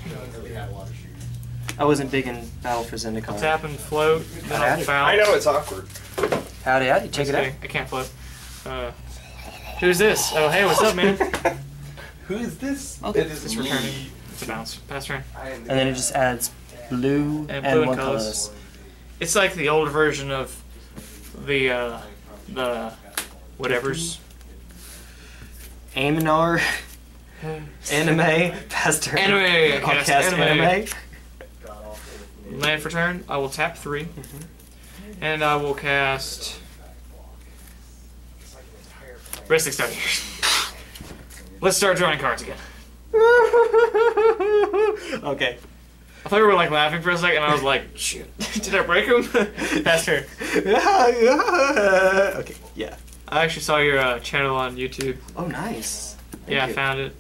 Speaker 1: I wasn't big in Battle for Zendikar.
Speaker 2: Tap and float, then I'll
Speaker 1: Howdy.
Speaker 2: foul.
Speaker 5: I know it's awkward.
Speaker 1: Howdy, howdy. Check
Speaker 2: Just
Speaker 1: it out.
Speaker 2: kidding. I can't float. Who's this? Oh, hey, what's up, man?
Speaker 5: Who is this?
Speaker 1: Okay.
Speaker 5: It is
Speaker 2: It's
Speaker 5: me.
Speaker 2: returning. It's a bounce. Pass turn.
Speaker 1: And then it just adds blue and,
Speaker 2: blue and
Speaker 1: one
Speaker 2: colors.
Speaker 1: colorless.
Speaker 2: It's like the older version of the whatevers.
Speaker 1: Animar. Anime. Pass turn.
Speaker 2: Anime,
Speaker 1: I'll
Speaker 2: cast
Speaker 1: cast
Speaker 2: anime.
Speaker 1: anime.
Speaker 2: Land for turn. I will tap 3. And I will cast Rest Extended. Let's start drawing cards again.
Speaker 1: Okay.
Speaker 2: I thought we were like laughing for a second, and I was like, shoot, did I break him? Pass turn.
Speaker 1: Okay. Yeah.
Speaker 2: I actually saw your channel on YouTube.
Speaker 1: Oh, nice.
Speaker 2: Yeah, I
Speaker 1: Thank you.
Speaker 2: found it.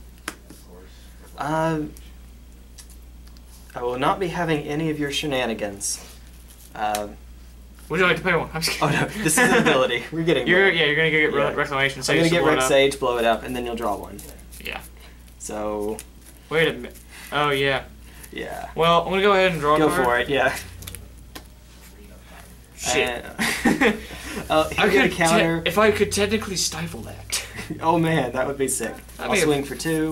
Speaker 1: I will not be having any of your shenanigans.
Speaker 2: Would you like to play one? I'm just
Speaker 1: Oh
Speaker 2: kidding.
Speaker 1: no, this is an ability. We're getting.
Speaker 2: You're
Speaker 1: there.
Speaker 2: gonna get
Speaker 1: Yeah.
Speaker 2: Reclamation
Speaker 1: I'm
Speaker 2: Sage.
Speaker 1: gonna
Speaker 2: to
Speaker 1: get
Speaker 2: blow it
Speaker 1: Red
Speaker 2: up.
Speaker 1: Sage, blow it up, and then you'll draw one.
Speaker 2: Yeah.
Speaker 1: So
Speaker 2: Wait a minute. Oh yeah.
Speaker 1: yeah,
Speaker 2: Well, I'm gonna go ahead and draw a
Speaker 1: go
Speaker 2: card.
Speaker 1: for it. Yeah.
Speaker 2: Shit.
Speaker 1: He get a counter.
Speaker 2: If I could technically stifle that.
Speaker 1: Oh man, that would be sick.
Speaker 2: I
Speaker 1: I'll
Speaker 2: mean,
Speaker 1: swing for 2.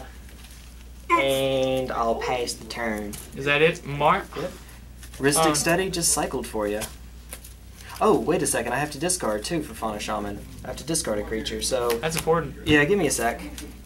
Speaker 1: And I'll pass the turn.
Speaker 2: Is that it, Mark?
Speaker 1: Yep. Ristic Study just cycled for you. Oh, wait a second. I have to discard too for Fauna Shaman. I have to discard a creature, so...
Speaker 2: That's important.
Speaker 1: Yeah, give me a sec.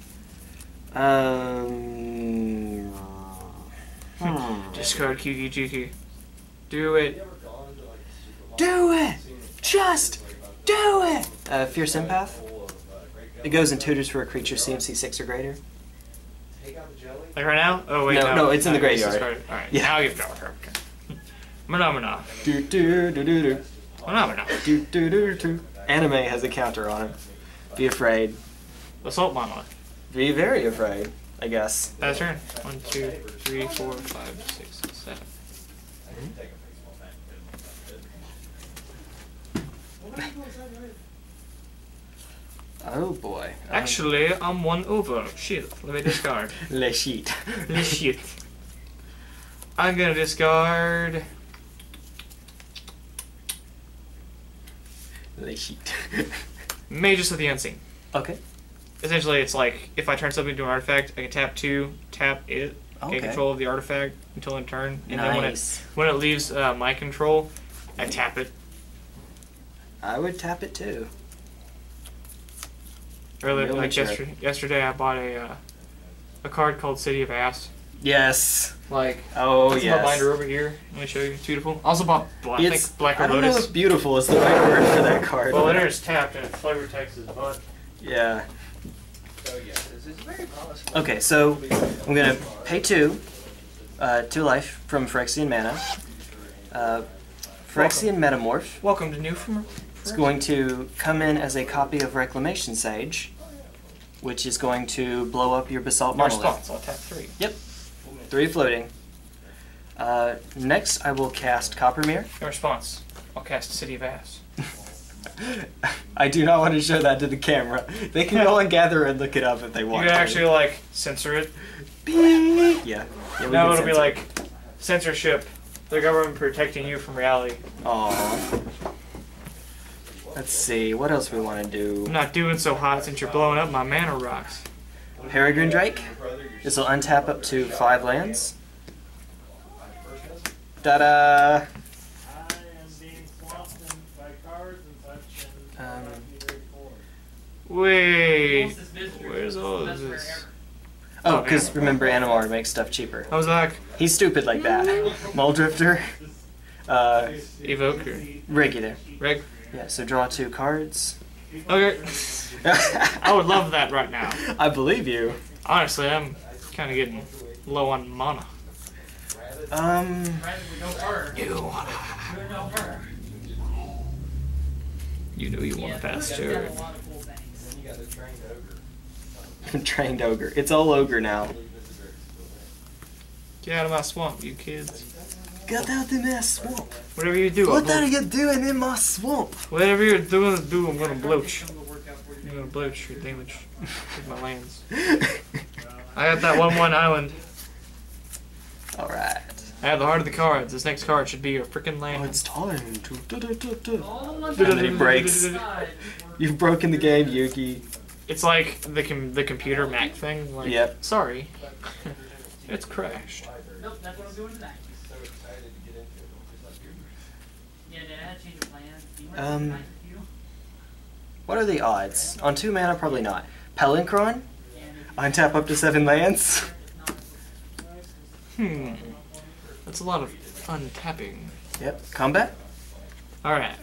Speaker 2: Discard kiki-jiki. Do it.
Speaker 1: Do it! Just do it! Fierce Empath. It goes and tutors for a creature CMC 6 or greater.
Speaker 2: Like right now? Oh wait,
Speaker 1: No, it's in the
Speaker 2: it's
Speaker 1: graveyard.
Speaker 2: discarded. Alright,
Speaker 1: Yeah.
Speaker 2: now I give it over. Okay. Phenomena.
Speaker 1: Do do do do do.
Speaker 2: Phenomena.
Speaker 1: Do do do do. Anime has a counter on it. Be afraid.
Speaker 2: Assault monolith.
Speaker 1: Be very afraid, I guess.
Speaker 2: That's turn. 1, 2, 3, 4, 5, 6, 7.
Speaker 1: Oh boy.
Speaker 2: Actually, I'm 1 over. Shit. Let me discard.
Speaker 1: Le sheet.
Speaker 2: Shit. I'm gonna discard.
Speaker 1: Le sheet.
Speaker 2: Magus of the Unseen.
Speaker 1: Okay.
Speaker 2: Essentially, it's like if I turn something into an artifact, I can tap 2, tap it,
Speaker 1: Okay.
Speaker 2: get control of the artifact until end turn, and then
Speaker 1: Nice.
Speaker 2: when it leaves my control, I tap it.
Speaker 1: I would tap it too.
Speaker 2: Earlier,
Speaker 1: Real
Speaker 2: like
Speaker 1: mature.
Speaker 2: yesterday, I bought a card called City of Ass.
Speaker 1: Yes.
Speaker 2: Like,
Speaker 1: Oh
Speaker 2: that's
Speaker 1: yes.
Speaker 2: my binder over here. Let me show you. It's beautiful. I also bought I
Speaker 1: It's
Speaker 2: think Blacker
Speaker 1: I don't know
Speaker 2: Lotus.
Speaker 1: if beautiful is the right word for that card.
Speaker 2: Well, it is tapped and flavor text is butt.
Speaker 1: Yeah.
Speaker 5: So yeah, this is very possible.
Speaker 1: Okay, so I'm gonna pay 2, 2 life from Phyrexian Mana. Phyrexian Metamorph.
Speaker 2: Welcome to New from.
Speaker 1: It's going to come in as a copy of Reclamation Sage, which is going to blow up your Basalt
Speaker 2: My
Speaker 1: Monolith.
Speaker 2: response. I'll tap 3.
Speaker 1: Yep. 3 floating. Next, I will cast Coppermere.
Speaker 2: Your response. I'll cast City of Ass.
Speaker 1: I do not want to show that to the camera. They can go and gather and look it up if they
Speaker 2: You
Speaker 1: want.
Speaker 2: can
Speaker 1: to.
Speaker 2: actually like censor it.
Speaker 1: Beep. Yeah. We
Speaker 2: Now
Speaker 1: can
Speaker 2: it'll be
Speaker 1: censor
Speaker 2: like censorship. The government protecting you from reality.
Speaker 1: Aww. Let's see, what else we want to do?
Speaker 2: I'm not doing so hot since you're blowing up my mana rocks.
Speaker 1: Peregrine Drake. This will untap up to 5 lands. Ta-da!
Speaker 3: I am being swamped by cards and such, and
Speaker 1: Um,
Speaker 2: Wait, where's all of this?
Speaker 1: Oh, because remember Animar makes stuff cheaper.
Speaker 2: I was like,
Speaker 1: He's stupid like that. Muldrifter.
Speaker 2: evoke or
Speaker 1: Regular.
Speaker 2: reg.
Speaker 1: Yeah, so draw 2 cards.
Speaker 2: Okay, I would love that right now.
Speaker 1: I believe you.
Speaker 2: Honestly, I'm kind of getting low on mana. You know you want to pass turn.
Speaker 1: Trained ogre. It's all ogre now.
Speaker 2: Get out of my swamp, you kids.
Speaker 1: Get out in my swamp.
Speaker 2: Whatever you do,
Speaker 1: What are you doing in my swamp?
Speaker 2: whatever you're doing, I'm gonna bloach. I'm gonna bloach your damage with my lands. I got that 1/1 island.
Speaker 1: Alright.
Speaker 2: I have the heart of the cards. This next card should be your freaking
Speaker 1: Oh,
Speaker 2: land.
Speaker 1: it's time to... And then he breaks. You've broken the game, Yuki.
Speaker 2: It's like the computer Mac thing. Like,
Speaker 1: Yep.
Speaker 2: sorry, it's crashed.
Speaker 6: Nope, that's what I'm doing tonight.
Speaker 5: So excited to get into it. Just like you.
Speaker 6: Yeah, Dad, I had to change the plans. Do you want to
Speaker 1: Um,
Speaker 6: tonight with you?
Speaker 1: What are the odds? On 2 mana, probably not. Pelincron? Untap up to 7 lands?
Speaker 2: That's a lot of untapping.
Speaker 1: Yep. Combat?
Speaker 2: Alright.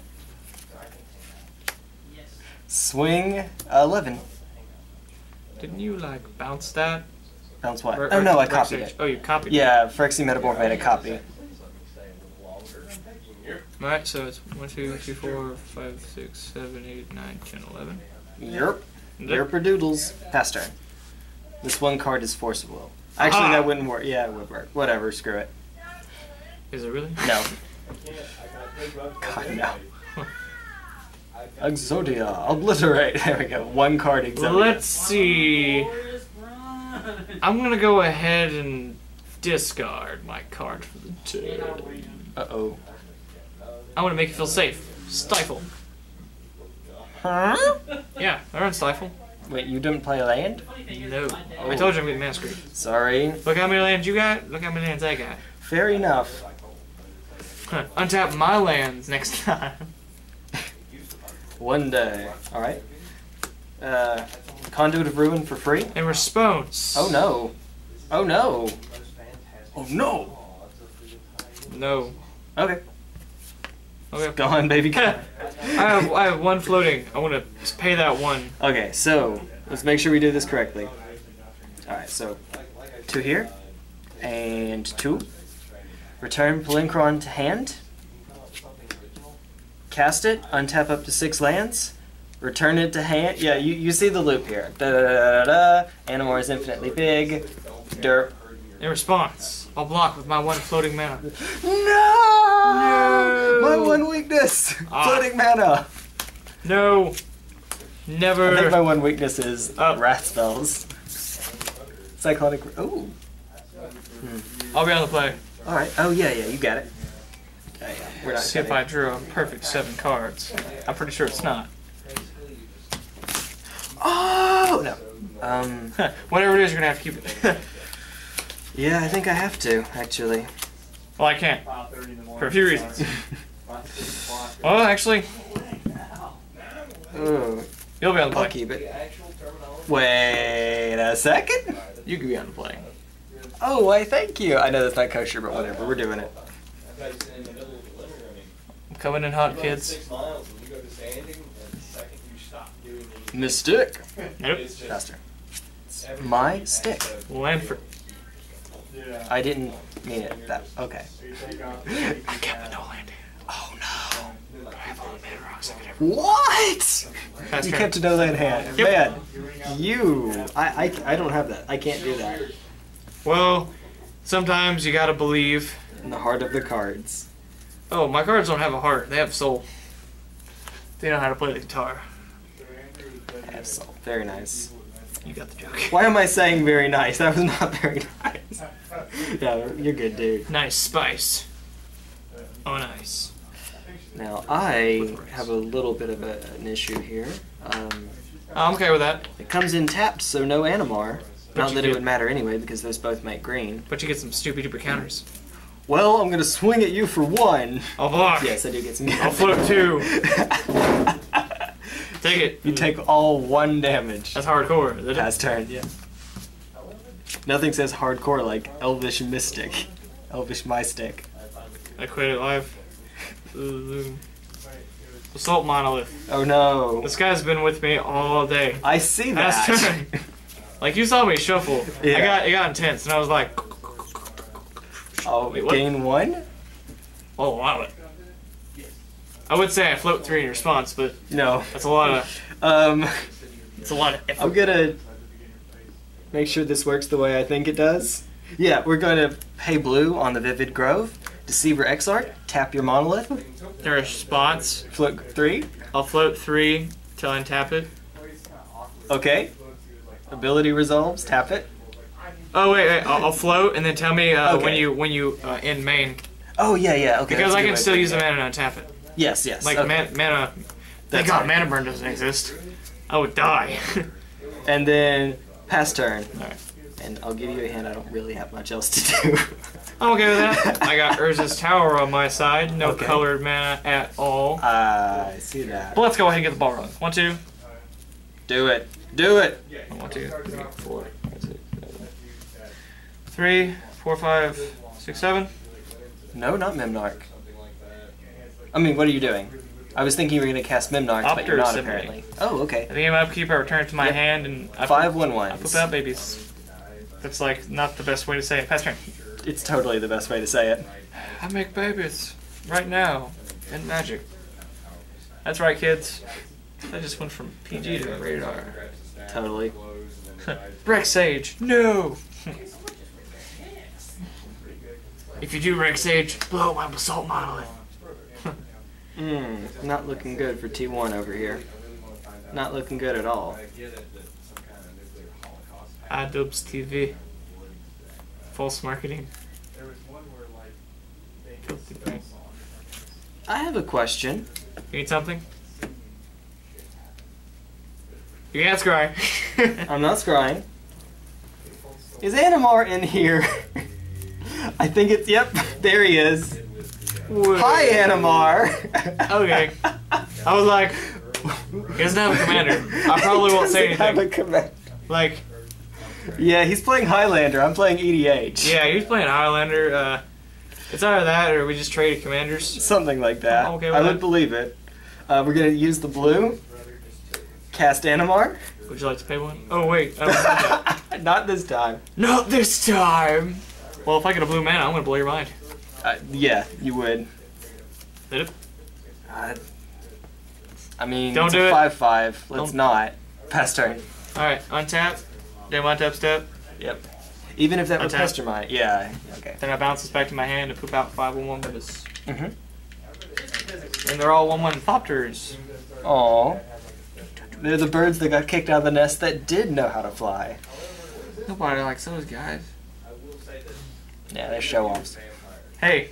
Speaker 6: Yes.
Speaker 1: Swing 11.
Speaker 2: Didn't you, like, bounce that?
Speaker 1: Bounce what?
Speaker 2: Or-
Speaker 1: Oh no, I
Speaker 2: or
Speaker 1: copied
Speaker 2: Sage?
Speaker 1: it.
Speaker 2: Oh, you copied it.
Speaker 1: Yeah, Phyrexian Metamorph made a copy.
Speaker 2: Alright, so it's 1, 2, 3, 4, 5, 6, 7, 8, 9, 10, 11.
Speaker 1: Yerp. Yerper doodles. Pass turn. This one card is Force of Will. Actually,
Speaker 2: Ah.
Speaker 1: that wouldn't work. Yeah, it would work. Whatever, screw it.
Speaker 2: Is it really?
Speaker 1: No. God, no. Exodia. Obliterate. There we go. 1 card Exodia.
Speaker 2: Let's see.
Speaker 6: Forest run.
Speaker 2: I'm gonna go ahead and discard my card for the turn.
Speaker 1: Uh-oh.
Speaker 2: I want to make you feel safe. Stifle.
Speaker 1: Huh?
Speaker 2: Yeah, I run Stifle.
Speaker 1: Wait, you didn't play land?
Speaker 2: No. I told you I'm getting Mana Scream.
Speaker 1: Sorry.
Speaker 2: Look how many lands you got. Look how many lands I got.
Speaker 1: Fair enough.
Speaker 2: Untap my lands next time.
Speaker 1: One day. Alright. Conduit of Ruin for free?
Speaker 2: In response.
Speaker 1: Oh no. Oh no. Oh no.
Speaker 2: No.
Speaker 1: Okay.
Speaker 2: Okay.
Speaker 1: Go on, baby.
Speaker 2: I have one floating. I want to pay that one.
Speaker 1: Okay, so let's make sure we do this correctly. Alright, so 2 here. And 2. Return Pelincron to hand. Cast it, untap up to 6 lands. Return it to hand. Yeah, you see the loop here. Da da da da da. Animar is infinitely big. Derp.
Speaker 2: In response, I'll block with my one floating mana.
Speaker 1: No! My one weakness! Floating mana!
Speaker 2: No! Never.
Speaker 1: I think my one weakness is wrath spells. Cyclonic. Oh!
Speaker 2: I'll be on the play.
Speaker 1: Alright. Oh, yeah, you got it. Yeah, we're not
Speaker 2: See if
Speaker 1: cutting.
Speaker 2: I drew a perfect 7 cards. I'm pretty sure it's not.
Speaker 1: Oh! No.
Speaker 2: Whatever it is, you're gonna have to keep it.
Speaker 1: Yeah, I think I have to, actually.
Speaker 2: Well, I can't. For a few reasons. Well, actually,
Speaker 1: Ooh.
Speaker 2: you'll be on the
Speaker 1: I'll
Speaker 2: play.
Speaker 1: keep it. Wait a second.
Speaker 2: You can be on the play.
Speaker 1: Oh, why, thank you. I know that's not kosher, but whatever. We're doing it.
Speaker 2: I'm coming in hot, kids.
Speaker 1: Mystic.
Speaker 2: Nope.
Speaker 1: Faster. My stick.
Speaker 2: Landford.
Speaker 1: I didn't mean it that. Okay.
Speaker 2: I kept no land.
Speaker 1: Oh no.
Speaker 2: I have all the mana rocks I could ever.
Speaker 1: What?
Speaker 2: Fast
Speaker 1: You
Speaker 2: turn.
Speaker 1: kept a no land hand.
Speaker 2: Yep.
Speaker 1: Man, you. I don't have that. I can't do that.
Speaker 2: Well, sometimes you gotta believe.
Speaker 1: In the heart of the cards.
Speaker 2: Oh, my cards don't have a heart. They have soul. They know how to play the guitar.
Speaker 1: Absol. Very nice.
Speaker 2: You got the joke.
Speaker 1: Why am I saying very nice? That was not very nice. Yeah, you're good, dude.
Speaker 2: Nice spice. Oh, nice.
Speaker 1: Now, I have a little bit of an issue here.
Speaker 2: I'm okay with that.
Speaker 1: It comes in tapped, so no Animar. Not
Speaker 2: you
Speaker 1: that it
Speaker 2: get-
Speaker 1: would matter anyway, because those both make green.
Speaker 2: But you get some stupid duper counters.
Speaker 1: Well, I'm gonna swing at you for 1.
Speaker 2: I'll block.
Speaker 1: Yes, I do get some.
Speaker 2: I'll float 2. Take it.
Speaker 1: You take all 1 damage.
Speaker 2: That's hardcore. Is it?
Speaker 1: Pass turn, yeah. Nothing says hardcore like Elvish Mystic. Elvish My Stick.
Speaker 2: I quit it live. Assault Monolith.
Speaker 1: Oh no.
Speaker 2: This guy's been with me all day.
Speaker 1: I see
Speaker 2: Pass
Speaker 1: that.
Speaker 2: turn. Like, you saw me shuffle.
Speaker 1: Yeah.
Speaker 2: It got intense, and I was like,
Speaker 1: Oh,
Speaker 2: Wait, what?
Speaker 1: gain 1?
Speaker 2: oh, wow. I would say I float 3 in response, but
Speaker 1: No.
Speaker 2: that's a lot of it's a lot of effort.
Speaker 1: I'm gonna make sure this works the way I think it does. Yeah, we're gonna pay blue on the Vivid Grove. Deceiver Exarch, tap your monolith.
Speaker 2: In response,
Speaker 1: Float 3.
Speaker 2: I'll float 3 till I untap it.
Speaker 1: Okay. Ability resolves, tap it.
Speaker 2: Oh wait, I'll float and then tell me
Speaker 1: Okay.
Speaker 2: when you end main,
Speaker 1: Oh yeah, yeah. Okay.
Speaker 2: because
Speaker 1: that's a
Speaker 2: I
Speaker 1: good
Speaker 2: can
Speaker 1: way
Speaker 2: still
Speaker 1: of
Speaker 2: use the
Speaker 1: doing
Speaker 2: mana to untap it.
Speaker 1: it. Yes, yes.
Speaker 2: Like
Speaker 1: okay.
Speaker 2: mana. Thank
Speaker 1: That's
Speaker 2: God,
Speaker 1: right.
Speaker 2: mana burn doesn't exist. I would die.
Speaker 1: And then pass turn.
Speaker 2: Alright.
Speaker 1: And I'll give you a hand. I don't really have much else to do.
Speaker 2: I'm okay with that. I got Urza's Tower on my side. No
Speaker 1: Okay.
Speaker 2: colored mana at all.
Speaker 1: I see that.
Speaker 2: But let's go ahead and get the ball rolling. 1, 2.
Speaker 1: Do it. Do it.
Speaker 2: 1, 2, 3, 4, 5, 6, 7. 3, 4, 5, 6, 7.
Speaker 1: No, not Memnarch. I mean, what are you doing? I was thinking you were going to cast Memnarch, but you're
Speaker 2: Opter
Speaker 1: not
Speaker 2: Assimilating.
Speaker 1: apparently. Oh, okay.
Speaker 2: At the game of upkeep, I return it to my
Speaker 1: Yep.
Speaker 2: hand and I
Speaker 1: 5/1/1s.
Speaker 2: flip out babies. That's like not the best way to say it. Pass turn.
Speaker 1: It's totally the best way to say it.
Speaker 2: I make babies right now in Magic. That's right, kids. I just went from PG to rated R.
Speaker 1: Totally.
Speaker 2: Break Sage. No. If you do Break Sage, blow my Assault Monolith.
Speaker 1: Not looking good for T1 over here. Not looking good at all.
Speaker 2: iDubbbz TV. False marketing. Filthy thing.
Speaker 1: I have a question.
Speaker 2: You need something? You can't scry.
Speaker 1: I'm not scrying. Is Animar in here? I think it's, yep, there he is. Hi, Animar.
Speaker 2: Okay. I was like, he doesn't have a commander. I probably won't say
Speaker 1: He doesn't have a
Speaker 2: anything.
Speaker 1: commander.
Speaker 2: Like,
Speaker 1: Yeah, he's playing Highlander. I'm playing EDH.
Speaker 2: yeah, he's playing Highlander. It's either that or we just traded commanders.
Speaker 1: Something like that.
Speaker 2: I'm okay with
Speaker 1: I
Speaker 2: that.
Speaker 1: would believe it. We're going to use the blue. Cast Animar.
Speaker 2: Would you like to pay one? Oh, wait. I don't have that.
Speaker 1: Not this time.
Speaker 2: Not this time! Well, if I get a blue mana, I'm gonna blow your mind.
Speaker 1: Yeah, you would.
Speaker 2: Did it?
Speaker 1: I mean,
Speaker 2: Don't
Speaker 1: it's
Speaker 2: do
Speaker 1: a
Speaker 2: it.
Speaker 1: 5/5. Let's
Speaker 2: Don't.
Speaker 1: not. Pass turn.
Speaker 2: Alright, untap. Damn untap step.
Speaker 1: Yep. Even if that were
Speaker 2: Untap.
Speaker 1: Pester Mine. Yeah, okay.
Speaker 2: Then I bounce this back to my hand to poop out 5/1 members.
Speaker 1: Mm-hmm.
Speaker 2: And they're all 1/1 thopters.
Speaker 1: Aw. They're the birds that got kicked out of the nest that did know how to fly.
Speaker 2: Nobody likes those guys.
Speaker 1: Yeah, they're show-offs.
Speaker 2: Hey,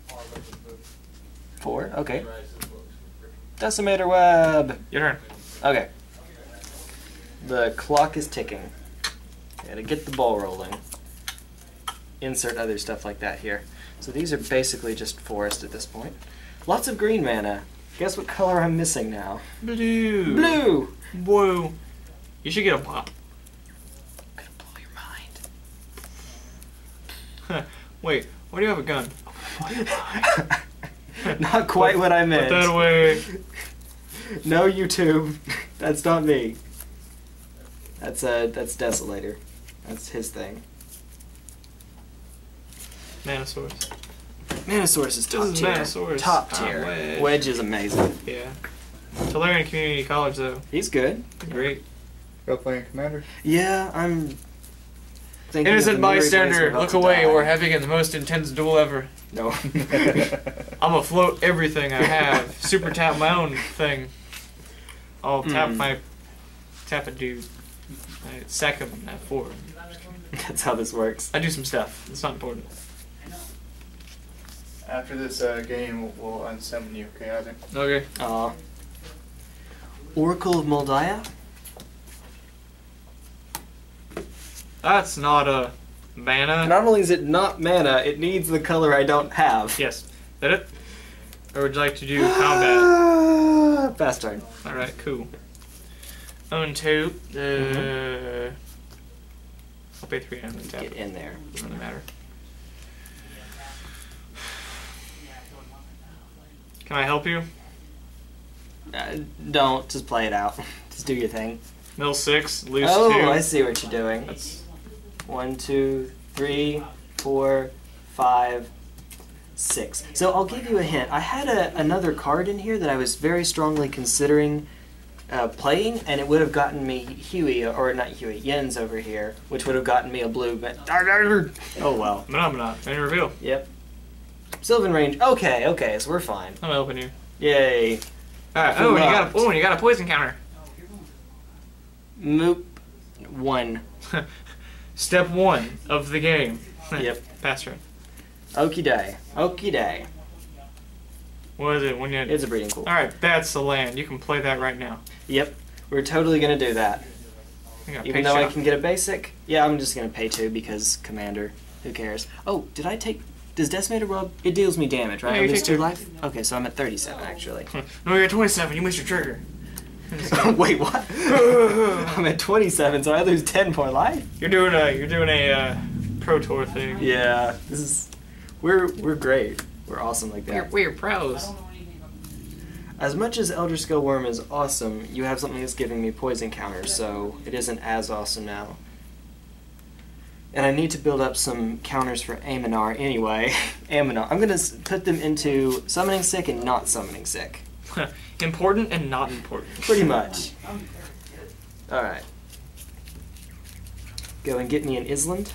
Speaker 1: 4? Okay. Decimator Web!
Speaker 2: your turn.
Speaker 1: Okay. The clock is ticking. Gotta get the ball rolling. Insert other stuff like that here. So these are basically just forest at this point. Lots of green mana. Guess what color I'm missing now?
Speaker 2: Blue.
Speaker 1: Blue!
Speaker 2: Whoa. You should get a pop.
Speaker 1: I'm gonna blow your mind.
Speaker 2: Wait, why do you have a gun?
Speaker 1: Not quite what I meant.
Speaker 2: Put that away.
Speaker 1: No, YouTube. That's not me. That's Desolator. That's his thing.
Speaker 2: Manosaurus.
Speaker 1: Manosaurus is top
Speaker 2: This is
Speaker 1: tier.
Speaker 2: Manosaurus.
Speaker 1: Top
Speaker 2: Ah,
Speaker 1: tier.
Speaker 2: Wedge.
Speaker 1: Wedge is amazing.
Speaker 2: Yeah. Tolarian Community College, though.
Speaker 1: He's good.
Speaker 2: Great.
Speaker 4: Go playing commander.
Speaker 1: Yeah, I'm thinking.
Speaker 2: Innocent
Speaker 1: of the Mary Bays
Speaker 2: bystander,
Speaker 1: about
Speaker 2: look
Speaker 1: to
Speaker 2: away.
Speaker 1: die.
Speaker 2: We're having the most intense duel ever.
Speaker 1: No.
Speaker 2: I'm gonna float everything I have. Super tap my own thing. I'll tap a dude. I sack him at 4.
Speaker 1: That's how this works.
Speaker 2: I do some stuff. It's not important.
Speaker 4: After this game, we'll unsummon you, okay, Isaac?
Speaker 2: Okay.
Speaker 1: Oracle of Moldiah?
Speaker 2: That's not a mana.
Speaker 1: Not only is it not mana, it needs the color I don't have.
Speaker 2: Yes. That it? Or would you like to do combat?
Speaker 1: Fast turn.
Speaker 2: Alright, cool. Own 2. I'll pay 3 and then tap.
Speaker 1: Get in there.
Speaker 2: Doesn't really matter. Can I help you?
Speaker 1: Don't. Just play it out. Just do your thing.
Speaker 2: Mill 6, loose 2.
Speaker 1: Oh, I see what you're doing.
Speaker 2: That's
Speaker 1: 1, 2, 3, 4, 5, 6. So I'll give you a hint. I had another card in here that I was very strongly considering playing, and it would have gotten me Huey, or not Huey, Yen's over here, which would have gotten me a blue. But oh well.
Speaker 2: Phenomena. Main reveal.
Speaker 1: Yep. Sylvan range. Okay, so we're fine.
Speaker 2: I'm helping you.
Speaker 1: Yay.
Speaker 2: Alright,
Speaker 1: Full locked.
Speaker 2: and you got a poison counter.
Speaker 1: Moop 1.
Speaker 2: Step 1 of the game.
Speaker 1: Yep.
Speaker 2: Pass turn.
Speaker 1: Okie day. Okie day.
Speaker 2: What is it when you...
Speaker 1: It's a breeding pool.
Speaker 2: Alright, that's the land. You can play that right now.
Speaker 1: Yep. We're totally gonna do that.
Speaker 2: You got
Speaker 1: Even
Speaker 2: pay
Speaker 1: though I
Speaker 2: shot.
Speaker 1: can get a basic. Yeah, I'm just gonna pay 2 because commander. Who cares? Oh, did I take... Does Decimator Rub... It deals me damage, right?
Speaker 2: Yeah,
Speaker 1: I
Speaker 2: you
Speaker 1: missed
Speaker 2: take
Speaker 1: 2
Speaker 2: 2.
Speaker 1: life? Okay, so I'm at 37, actually.
Speaker 2: No, you're at 27. You missed your trigger.
Speaker 1: Wait, what? I'm at 27, so I lose 10 more life?
Speaker 2: You're doing a Pro Tour thing.
Speaker 1: Yeah, this is... We're great. We're awesome like that.
Speaker 2: We're pros.
Speaker 1: As much as Elder Skull Worm is awesome, you have something that's giving me poison counters, so it isn't as awesome now. And I need to build up some counters for Animar anyway. Aminar. I'm gonna put them into Summoning Sick and not Summoning Sick.
Speaker 2: Important and not important.
Speaker 1: Pretty much. Alright. Go and get me an Island.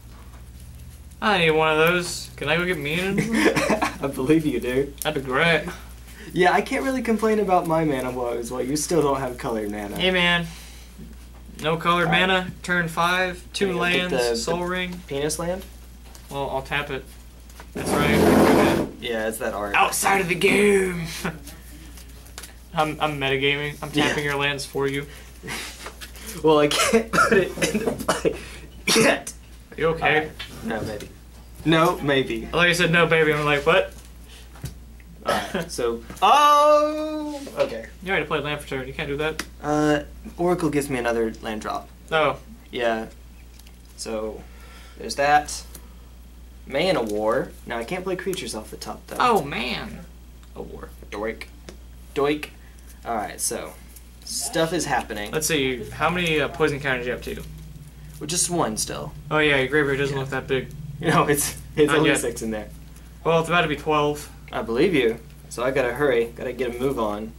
Speaker 2: I need one of those. Can I go get me in?
Speaker 1: I believe you do.
Speaker 2: That'd be great.
Speaker 1: Yeah, I can't really complain about my mana woes while you still don't have colored mana.
Speaker 2: Hey man. No colored
Speaker 1: Alright.
Speaker 2: mana. Turn 5. 2
Speaker 1: Get
Speaker 2: lands.
Speaker 1: the
Speaker 2: Soul Ring.
Speaker 1: Penis land?
Speaker 2: Well, I'll tap it. That's right.
Speaker 1: Yeah, it's that art.
Speaker 2: Outside of the game. I'm metagaming. I'm tapping your lands for you.
Speaker 1: Well, I can't put it into play yet.
Speaker 2: You okay?
Speaker 1: No, maybe. No, maybe.
Speaker 2: I thought you said no, baby. I'm like, what?
Speaker 1: Alright, so... Oh! Okay.
Speaker 2: You already played land for turn. You can't do that.
Speaker 1: Oracle gives me another land drop.
Speaker 2: Oh.
Speaker 1: Yeah. So, there's that. Mana War. Now, I can't play creatures off the top, though.
Speaker 2: Oh, man. A war.
Speaker 1: Doink. Doink. Alright, so... Stuff is happening.
Speaker 2: Let's see. How many poison counters you have to?
Speaker 1: Well, just one still.
Speaker 2: Oh, yeah. Your graveyard doesn't look that big.
Speaker 1: You know, it's
Speaker 2: Not
Speaker 1: only
Speaker 2: yet.
Speaker 1: 6 in there.
Speaker 2: Well, it's about to be 12.
Speaker 1: I believe you. So I gotta hurry. Gotta get a move on.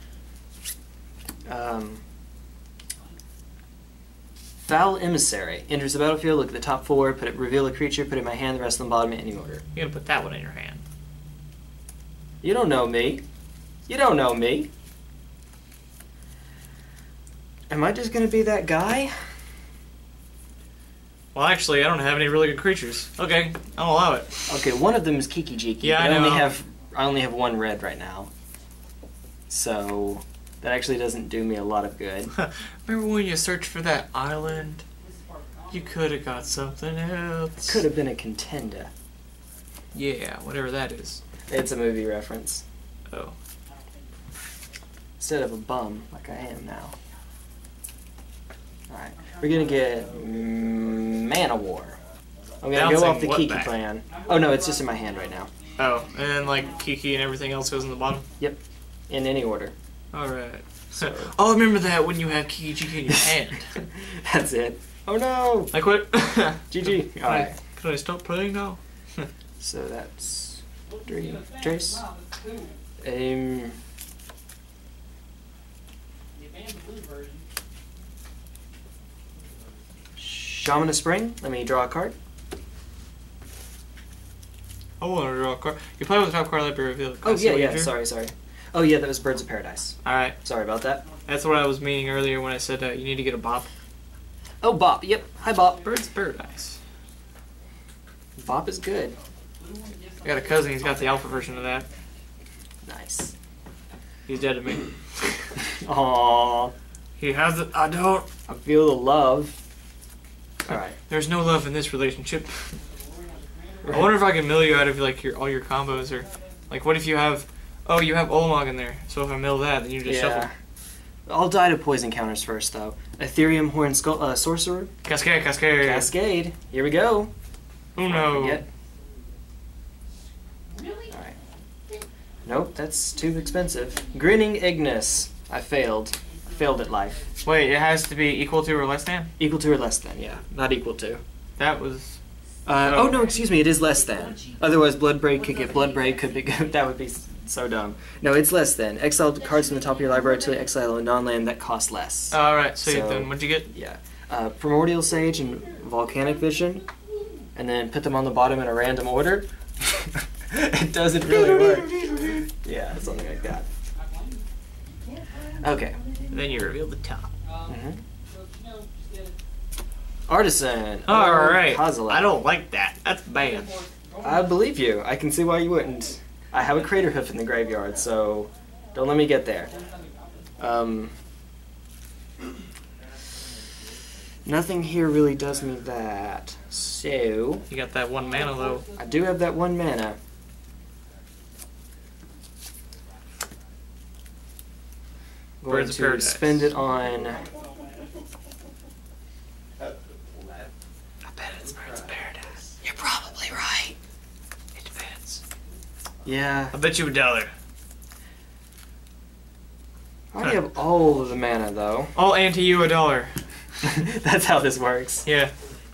Speaker 1: Foul Emissary. Enters the battlefield, look at the top 4, reveal a creature, put it in my hand, the rest of them bottom in any order.
Speaker 2: You're gonna put that one in your hand.
Speaker 1: You don't know me. You don't know me. Am I just gonna be that guy?
Speaker 2: Well, actually, I don't have any really good creatures. Okay, I'll allow it.
Speaker 1: Okay, one of them is kiki-jiki.
Speaker 2: Yeah,
Speaker 1: but
Speaker 2: I know.
Speaker 1: I only have 1 red right now. So that actually doesn't do me a lot of good.
Speaker 2: Remember when you searched for that island? You could have got something else.
Speaker 1: Could have been a contender.
Speaker 2: Yeah, whatever that is.
Speaker 1: It's a movie reference.
Speaker 2: Oh.
Speaker 1: Instead of a bum, like I am now. Alright, we're gonna get Mana War. I'm gonna go
Speaker 2: Bouncing
Speaker 1: off the
Speaker 2: what
Speaker 1: Kiki
Speaker 2: back?
Speaker 1: plan. Oh no, it's just in my hand right now.
Speaker 2: Oh, and then like Kiki and everything else goes in the bottom?
Speaker 1: Yep, in any order.
Speaker 2: Alright.
Speaker 1: So-
Speaker 2: Oh, remember that when you have kiki-jiki in your hand.
Speaker 1: That's it. Oh no!
Speaker 2: Like what?
Speaker 1: GG. Alright,
Speaker 2: Can I stop playing now?
Speaker 1: so that's 3 trace. Shaman of Spring. Let me draw a card.
Speaker 2: I want to draw a card. You play with the top card, let me reveal it. Can
Speaker 1: Oh
Speaker 2: I see
Speaker 1: yeah,
Speaker 2: what you
Speaker 1: yeah.
Speaker 2: drew?
Speaker 1: Sorry. Oh yeah, that was Birds of Paradise.
Speaker 2: Alright,
Speaker 1: Sorry about that.
Speaker 2: that's what I was meaning earlier when I said you need to get a bop.
Speaker 1: Oh, Bop. Yep. Hi, Bop.
Speaker 2: Birds of Paradise.
Speaker 1: Bop is good.
Speaker 2: I got a cousin, he's got the alpha version of that.
Speaker 1: Nice.
Speaker 2: He's dead to me.
Speaker 1: Aww.
Speaker 2: He has it, I don't.
Speaker 1: I feel the love. Alright.
Speaker 2: There's no love in this relationship. I wonder if I can mill you out of like all your combos, or like what if you have, oh, you have Olamog in there, so if I mill that, then you just
Speaker 1: Yeah.
Speaker 2: shuffle.
Speaker 1: I'll die to poison counters first, though. Ethereum Horn Sorcerer.
Speaker 2: Cascade, cascade.
Speaker 1: Cascade. Here we go.
Speaker 2: Uno.
Speaker 1: Forget.
Speaker 6: Really?
Speaker 1: Alright. Nope, that's too expensive. Grinning Ignis. I failed. Failed at life.
Speaker 2: Wait, it has to be equal to or less than?
Speaker 1: Equal to or less than, yeah. Not equal to.
Speaker 2: That was.
Speaker 1: Oh no, excuse me, it is less than. Otherwise, Bloodbreak could get Bloodbreak, could be good. That would be so dumb. No, it's less than. Exile cards from the top of your library to exile a non-land that costs less.
Speaker 2: Alright, so,
Speaker 1: So-
Speaker 2: then what'd you get?
Speaker 1: Yeah. Primordial Sage and Volcanic Vision, and then put them on the bottom in a random order. It doesn't really work. Yeah, something like that. Okay.
Speaker 2: And then you reveal the top.
Speaker 1: Mhm. Artisan.
Speaker 2: Alright.
Speaker 1: Kozilek.
Speaker 2: I don't like that. That's bad.
Speaker 1: I believe you. I can see why you wouldn't. I have a Crater Hoof in the graveyard, so don't let me get there. Nothing here really does me that. So,
Speaker 2: You got that 1 mana though.
Speaker 1: I do have that 1 mana. Going
Speaker 2: Birds of
Speaker 1: to
Speaker 2: Paradise.
Speaker 1: spend it on... I bet it's Birds of Paradise. You're probably right.
Speaker 2: It depends.
Speaker 1: Yeah.
Speaker 2: I bet you $1.
Speaker 1: I already have all of the mana, though.
Speaker 2: I'll ante you $1.
Speaker 1: That's how this works.
Speaker 2: Yeah.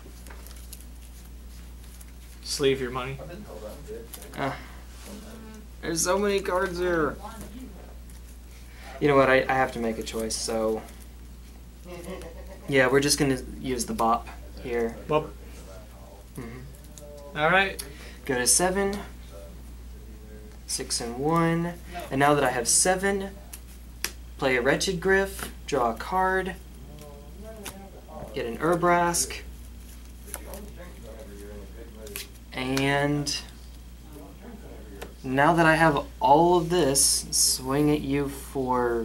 Speaker 2: Just leave your money.
Speaker 1: There's so many cards here. You know what? I have to make a choice, so... Yeah, we're just going to use the bop here.
Speaker 2: Well,
Speaker 1: Mhm.
Speaker 2: alright.
Speaker 1: Go to 7. 6 and 1. And now that I have 7, play a Wretched Griff, draw a card, get an Urbrask, and now that I have all of this, swing at you for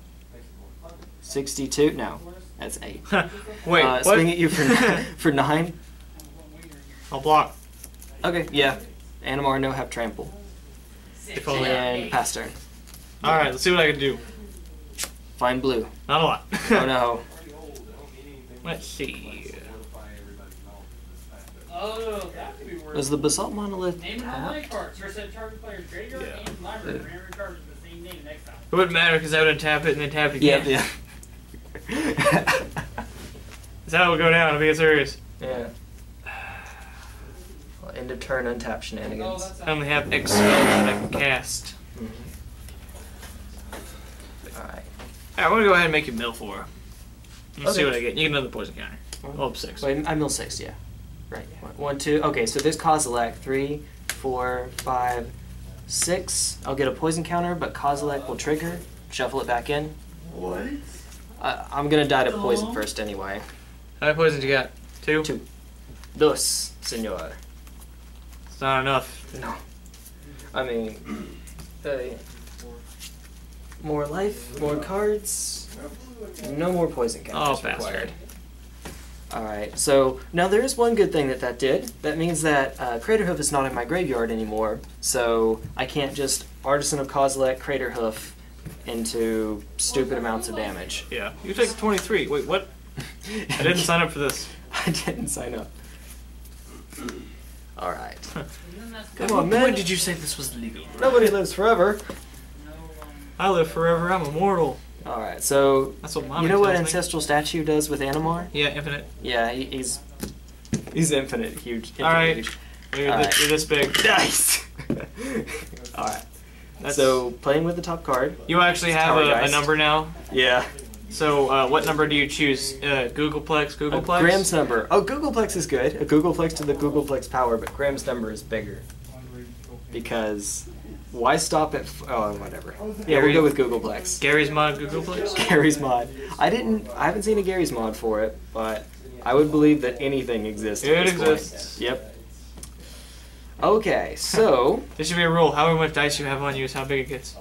Speaker 1: 62. No, that's 8.
Speaker 2: Wait, what?
Speaker 1: Swing at you for 9.
Speaker 2: I'll block.
Speaker 1: Okay, yeah. Animar no have trample.
Speaker 2: If only.
Speaker 1: And pass turn.
Speaker 2: Alright, let's see what I can do.
Speaker 1: Find blue.
Speaker 2: Not a lot.
Speaker 1: Oh no.
Speaker 2: Let's see.
Speaker 6: Oh, that could be worth
Speaker 1: Was the basalt monolith
Speaker 6: Name of all
Speaker 1: tapped?
Speaker 6: my cards. First set target player's graveyard
Speaker 2: Yeah.
Speaker 6: and library. Remember cards with the same name next time.
Speaker 2: It wouldn't matter because I would untap it and then tap it again.
Speaker 1: Yeah.
Speaker 2: That's how it would go down, I'm being serious.
Speaker 1: Yeah. Well, end of turn untap shenanigans.
Speaker 2: I only have X spells that I can cast.
Speaker 1: Alright.
Speaker 2: Alright, I'm gonna go ahead and make you mill 4. Let's see
Speaker 1: Okay.
Speaker 2: what I get. You get another poison counter. Oh, up 6.
Speaker 1: Wait, I mill 6, yeah. Right. 1, 2. Okay, so there's Kozilek. 3, 4, 5, 6. I'll get a poison counter, but Kozilek will trigger. Shuffle it back in.
Speaker 4: What?
Speaker 1: I'm gonna die to poison first anyway.
Speaker 2: How many poisons you got? 2?
Speaker 1: 2. Dos, senor.
Speaker 2: It's not enough.
Speaker 1: No. I mean, more life, more cards. No more poison counters
Speaker 2: Oh, bastard.
Speaker 1: required. Alright, so now there is one good thing that did. That means that Craterhoof is not in my graveyard anymore, so I can't just Artisan of Kozilek, Craterhoof into stupid amounts of damage.
Speaker 2: Yeah. You take 23. Wait, what? I didn't sign up for this.
Speaker 1: I didn't sign up. Alright.
Speaker 2: Come
Speaker 1: on, man.
Speaker 2: When did you say this was legal?
Speaker 1: Nobody lives forever.
Speaker 2: I live forever. I'm immortal.
Speaker 1: Alright, so
Speaker 2: That's what Mommy
Speaker 1: you know what
Speaker 2: tells me.
Speaker 1: Ancestral Statue does with Animar?
Speaker 2: Yeah, infinite.
Speaker 1: Yeah, he's infinite, huge. Infinite,
Speaker 2: Alright.
Speaker 1: huge.
Speaker 2: You're,
Speaker 1: Alright.
Speaker 2: you're this big.
Speaker 1: Nice! Alright. So, playing with the top card.
Speaker 2: You actually have a number now.
Speaker 1: Yeah.
Speaker 2: So, what number do you choose? Googleplex? Googleplex?
Speaker 1: Graham's number. Oh, Googleplex is good. A Googleplex to the Googleplex power, but Graham's number is bigger. Because why stop at... oh, whatever. Yeah, we'll go with Googleplex.
Speaker 2: Gary's mod Googleplex?
Speaker 1: Gary's mod. I haven't seen a Gary's mod for it, but I would believe that anything exists at
Speaker 2: It
Speaker 1: this point.
Speaker 2: exists.
Speaker 1: Yep. Okay, so...
Speaker 2: There should be a rule. However much dice you have on you is how big it gets.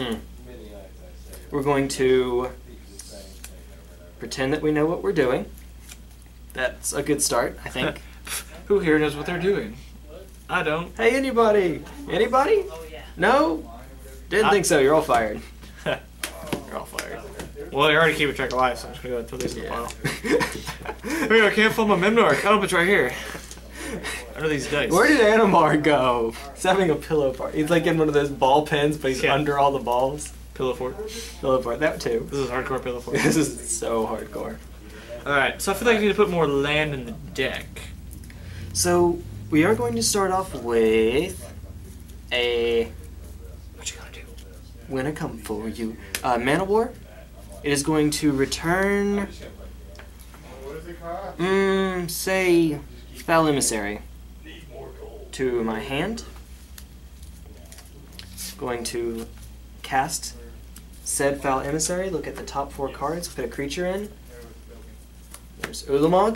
Speaker 1: We're going to pretend that we know what we're doing. That's a good start, I think.
Speaker 2: Who here knows what they're doing? I don't.
Speaker 1: Hey, anybody? Anybody?
Speaker 6: Oh, yeah.
Speaker 1: No? Didn't think so. You're all fired.
Speaker 2: You're all fired. Well, you already keep a track of life, so I'm just gonna go and put these in the pile. Hey, I can't find my Memnarch. Oh, it's right here. Under these dice.
Speaker 1: Where did Animar go? He's having a pillow fort. He's like in one of those ball pens, but he's
Speaker 2: Yeah.
Speaker 1: under all the balls.
Speaker 2: Pillow fort.
Speaker 1: Pillow fort. That too.
Speaker 2: This is hardcore pillow fort.
Speaker 1: This is so hardcore.
Speaker 2: Alright, so I feel like I need to put more land in the deck.
Speaker 1: So we are going to start off with a...
Speaker 2: What you gonna do?
Speaker 1: When I come for you. Mana War. It is going to return... say... Foul Emissary to my hand. Going to cast said Foul Emissary. Look at the top 4 cards. Put a creature in. There's Ulamog.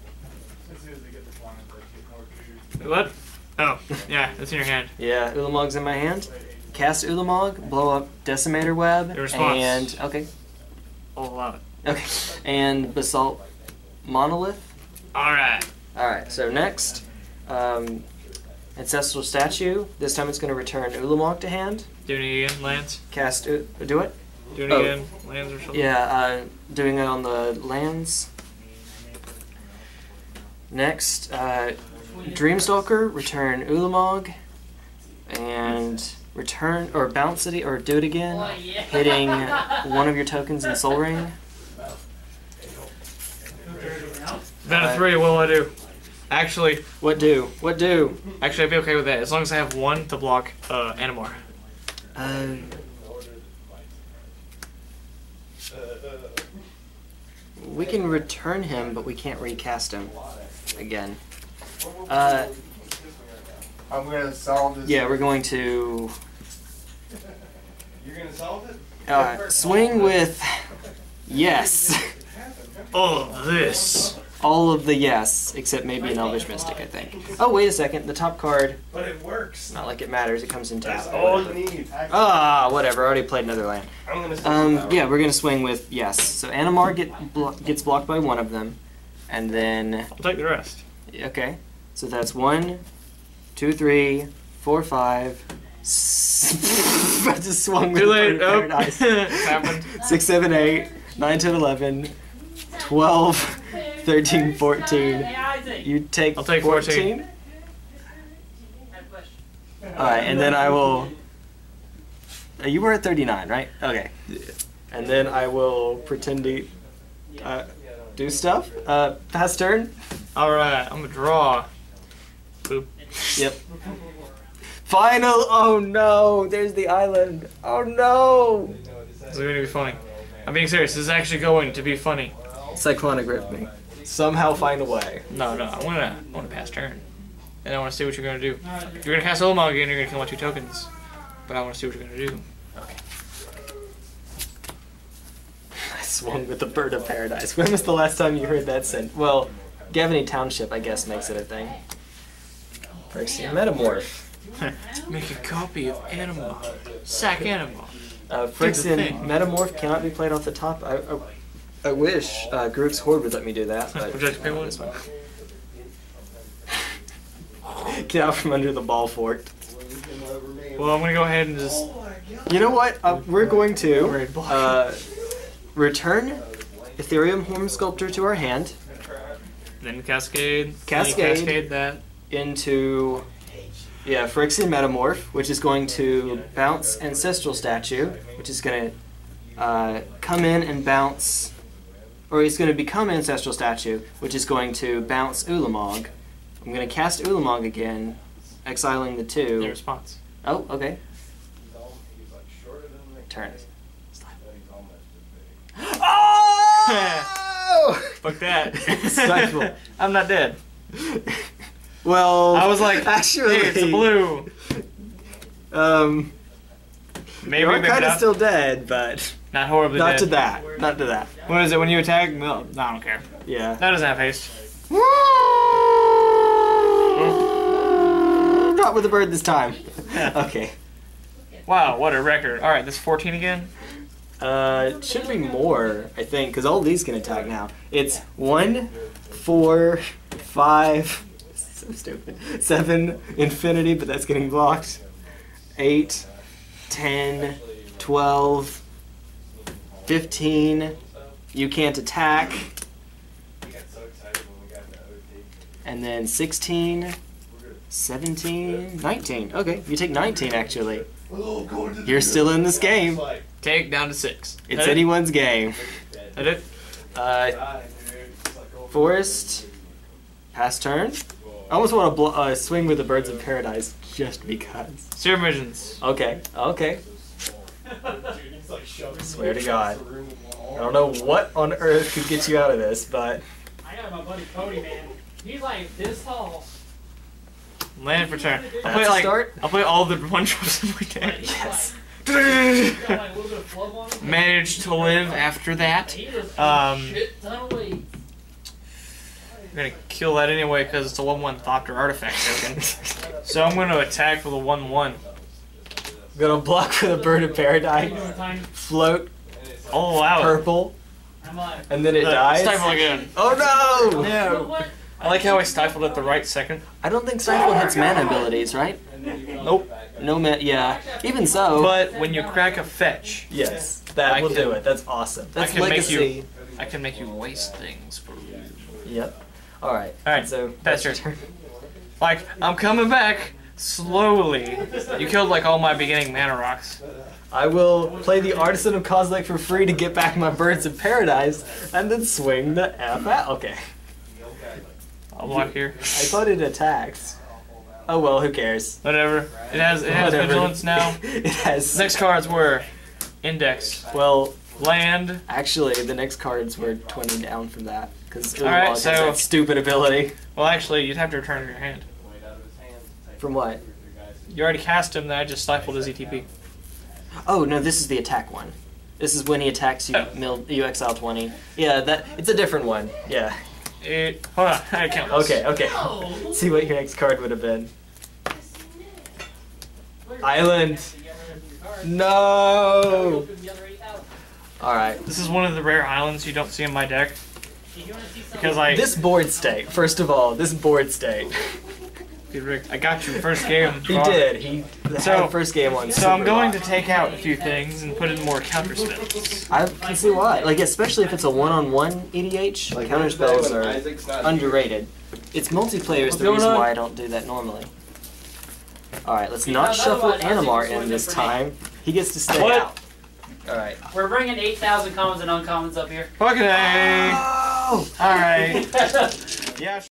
Speaker 2: What? Oh, yeah, that's in your hand.
Speaker 1: Yeah, Ulamog's in my hand. Cast Ulamog. Blow up Decimator Web.
Speaker 2: Your response.
Speaker 1: And okay,
Speaker 2: I'll allow it.
Speaker 1: okay, and Basalt Monolith.
Speaker 2: Alright.
Speaker 1: Alright, so next, Ancestral Statue. This time it's going to return Ulamog to hand.
Speaker 2: Doing it again, lands?
Speaker 1: Cast, do it?
Speaker 2: Doing it
Speaker 1: Oh.
Speaker 2: again, lands or something?
Speaker 1: Yeah, doing it on the lands. Next, Dreamstalker, return Ulamog. And return, or bounce it, or do it again.
Speaker 6: Oh, yeah.
Speaker 1: Hitting one of your tokens in Soul Ring.
Speaker 2: Down to 3, what'll I do? Actually,
Speaker 1: What do? What do?
Speaker 2: I'd be okay with that, as long as I have 1 to block Animar.
Speaker 1: We can return him, but we can't recast him again.
Speaker 4: I'm gonna solve this.
Speaker 1: Yeah, we're going to
Speaker 5: You're gonna solve it?
Speaker 1: swing with yes.
Speaker 2: All of this.
Speaker 1: all of the yes, except maybe an Elvish Mystic, I think. Oh, wait a second. The top card,
Speaker 4: But it works.
Speaker 1: not like it matters. It comes in tap.
Speaker 4: That's all you need.
Speaker 1: Ah, whatever. I already played another land.
Speaker 4: I'm gonna switch
Speaker 1: Yeah, we're going to swing with yes. So Animar gets blocked by one of them. And then,
Speaker 2: I'll take the rest.
Speaker 1: okay. So that's 1, 2, 3, 4, 5. I just swung with
Speaker 2: Too
Speaker 1: the
Speaker 2: late.
Speaker 1: Bird of
Speaker 2: Oh.
Speaker 1: Paradise.
Speaker 2: It's happened.
Speaker 1: 6, 7, 8, 9, 10, 11, 12, 13, 14.
Speaker 6: Hey, Isaac.
Speaker 1: You take,
Speaker 2: I'll take 14.
Speaker 6: I have a question.
Speaker 1: Alright, and then I will... you were at 39, right? Okay. And then I will pretend to do stuff. Pass turn.
Speaker 2: Alright, I'm gonna draw. Boop.
Speaker 1: Yep. Final! Oh no! There's the island. Oh no!
Speaker 2: This is going to be funny. I'm being serious. This is actually going to be funny.
Speaker 1: Cyclonic Rift me. Somehow find a way.
Speaker 2: No, I wanna pass turn. And I wanna see what you're gonna do. You're gonna cast Ulamog again, you're gonna kill my 2 tokens. But I wanna see what you're gonna do.
Speaker 1: Okay. I swung with the Bird of Paradise. When was the last time you heard that sent? Well, Gavany Township, I guess, makes it a thing. Phyrexian Metamorph.
Speaker 2: Make a copy of Animar. Sack Animar.
Speaker 1: Phyrexian Metamorph cannot be played off the top. I wish Grook's Horde would let me do that, but
Speaker 2: Would you like to pay one?
Speaker 1: this one. Get out from under the ball fort.
Speaker 2: Well, I'm gonna go ahead and just.
Speaker 1: You know what? We're going to
Speaker 2: Red block.
Speaker 1: return Ethereum Horn Sculptor to our hand
Speaker 2: Then Cascade.
Speaker 1: Cascade.
Speaker 2: Then Cascade that.
Speaker 1: into Phyrexian Metamorph, which is going to bounce Ancestral Statue, which is going to come in and bounce, or he's going to become Ancestral Statue, which is going to bounce Ulamog. I'm going to cast Ulamog again, exiling the
Speaker 2: The
Speaker 1: 2.
Speaker 2: response.
Speaker 1: Oh, okay. Turn. Oh!
Speaker 2: Fuck that.
Speaker 1: Stifle.
Speaker 2: I'm not dead.
Speaker 1: Well,
Speaker 2: I was like,
Speaker 1: actually,
Speaker 2: hey, it's a blue. Maybe,
Speaker 1: you're
Speaker 2: maybe
Speaker 1: kind of
Speaker 2: not.
Speaker 1: still dead, but
Speaker 2: Not horribly
Speaker 1: not
Speaker 2: dead.
Speaker 1: to that. Not to that.
Speaker 2: What is it when you attack? No, I don't care.
Speaker 1: Yeah.
Speaker 2: That doesn't have haste.
Speaker 1: Not with the bird this time. Okay.
Speaker 2: Wow, what a record. Alright, this is 14 again?
Speaker 1: It should be more, I think, because all these can attack now. It's 1, 4, 5, so stupid, 7, infinity, but that's getting blocked. 8, 10, 12, 15, you can't attack. And then 16, 17, 19. Okay, you take 19 actually. You're still in this game.
Speaker 2: Take down to 6.
Speaker 1: It's anyone's game.
Speaker 2: That it?
Speaker 1: Forest, pass turn. I almost want to swing with the Birds of Paradise just because.
Speaker 2: Serum Visions.
Speaker 1: Okay, okay. Swear to God. I don't know what on earth could get you out of this, but...
Speaker 6: I got my buddy Cody, man. He's like this tall.
Speaker 2: Land for turn.
Speaker 1: That's a start?
Speaker 2: I'll play all the 1-drops in my deck.
Speaker 1: Yes.
Speaker 6: Got like a little bit of flub on him.
Speaker 2: Managed to live after that.
Speaker 6: He just shit ton of weight.
Speaker 2: I'm gonna kill that anyway because it's a 1/1 Thopter artifact token. So I'm gonna attack with a 1/1.
Speaker 1: I'm gonna block for the Bird of Paradise,
Speaker 6: You doing time?
Speaker 1: float,
Speaker 2: I'll allow it.
Speaker 1: purple,
Speaker 6: I'm like,
Speaker 1: and then it dies.
Speaker 2: Stifle again.
Speaker 1: Oh no!
Speaker 6: you know what?
Speaker 2: I like how I stifled at the right second.
Speaker 1: I don't think Stifle hits mana abilities, right?
Speaker 2: Nope.
Speaker 1: No mana, yeah. Even so.
Speaker 2: But when you crack a fetch,
Speaker 1: yes, that
Speaker 2: I
Speaker 1: will
Speaker 2: can-
Speaker 1: do it. That's awesome. That's
Speaker 2: can make
Speaker 1: legacy.
Speaker 2: I can make you waste things for you.
Speaker 1: Yep. Alright.
Speaker 2: Alright,
Speaker 1: So,
Speaker 2: pass
Speaker 1: that's
Speaker 2: your turn. Like, I'm coming back slowly. You killed like all my beginning mana rocks.
Speaker 1: I will play the Artisan of Kozilek for free to get back my Birds of Paradise, and then swing the F out. Okay.
Speaker 2: I'll block here.
Speaker 1: I thought it attacked. Oh well, who cares?
Speaker 2: Whatever. It has
Speaker 1: Whatever.
Speaker 2: vigilance now.
Speaker 1: It has.
Speaker 2: Next cards were Index,
Speaker 1: Well,
Speaker 2: Land.
Speaker 1: actually, the next cards were 20 down from that because
Speaker 2: Alright,
Speaker 1: has
Speaker 2: so-
Speaker 1: that stupid ability.
Speaker 2: Well, actually, you'd have to return your hand.
Speaker 1: From what?
Speaker 2: You already cast him. That I just stifled his ETP.
Speaker 1: Oh no, this is the attack one. This is when he attacks you. You exile 20. Yeah, it's a different one. Yeah.
Speaker 2: 8. Hold on, I count.
Speaker 1: Okay, okay. See what your next card would have been. Island. No. Alright.
Speaker 2: This is one of the rare islands you don't see in my deck. Because I.
Speaker 1: This board state, first of all, this board state.
Speaker 2: Dude, Rick, I got you first game.
Speaker 1: He did. He had first game on.
Speaker 2: So I'm going to take out a few things and put in more counter spells.
Speaker 1: I can see why. Like, especially if it's a one-on-one EDH, like counter spells are underrated. It's multiplayer is the reason why I don't do that normally. Alright, let's not shuffle Animar in this time. He gets to stay out. Alright.
Speaker 6: We're bringing 8,000 commons and uncommons up here.
Speaker 2: Okay.
Speaker 1: Oh!
Speaker 2: Alright. Yeah.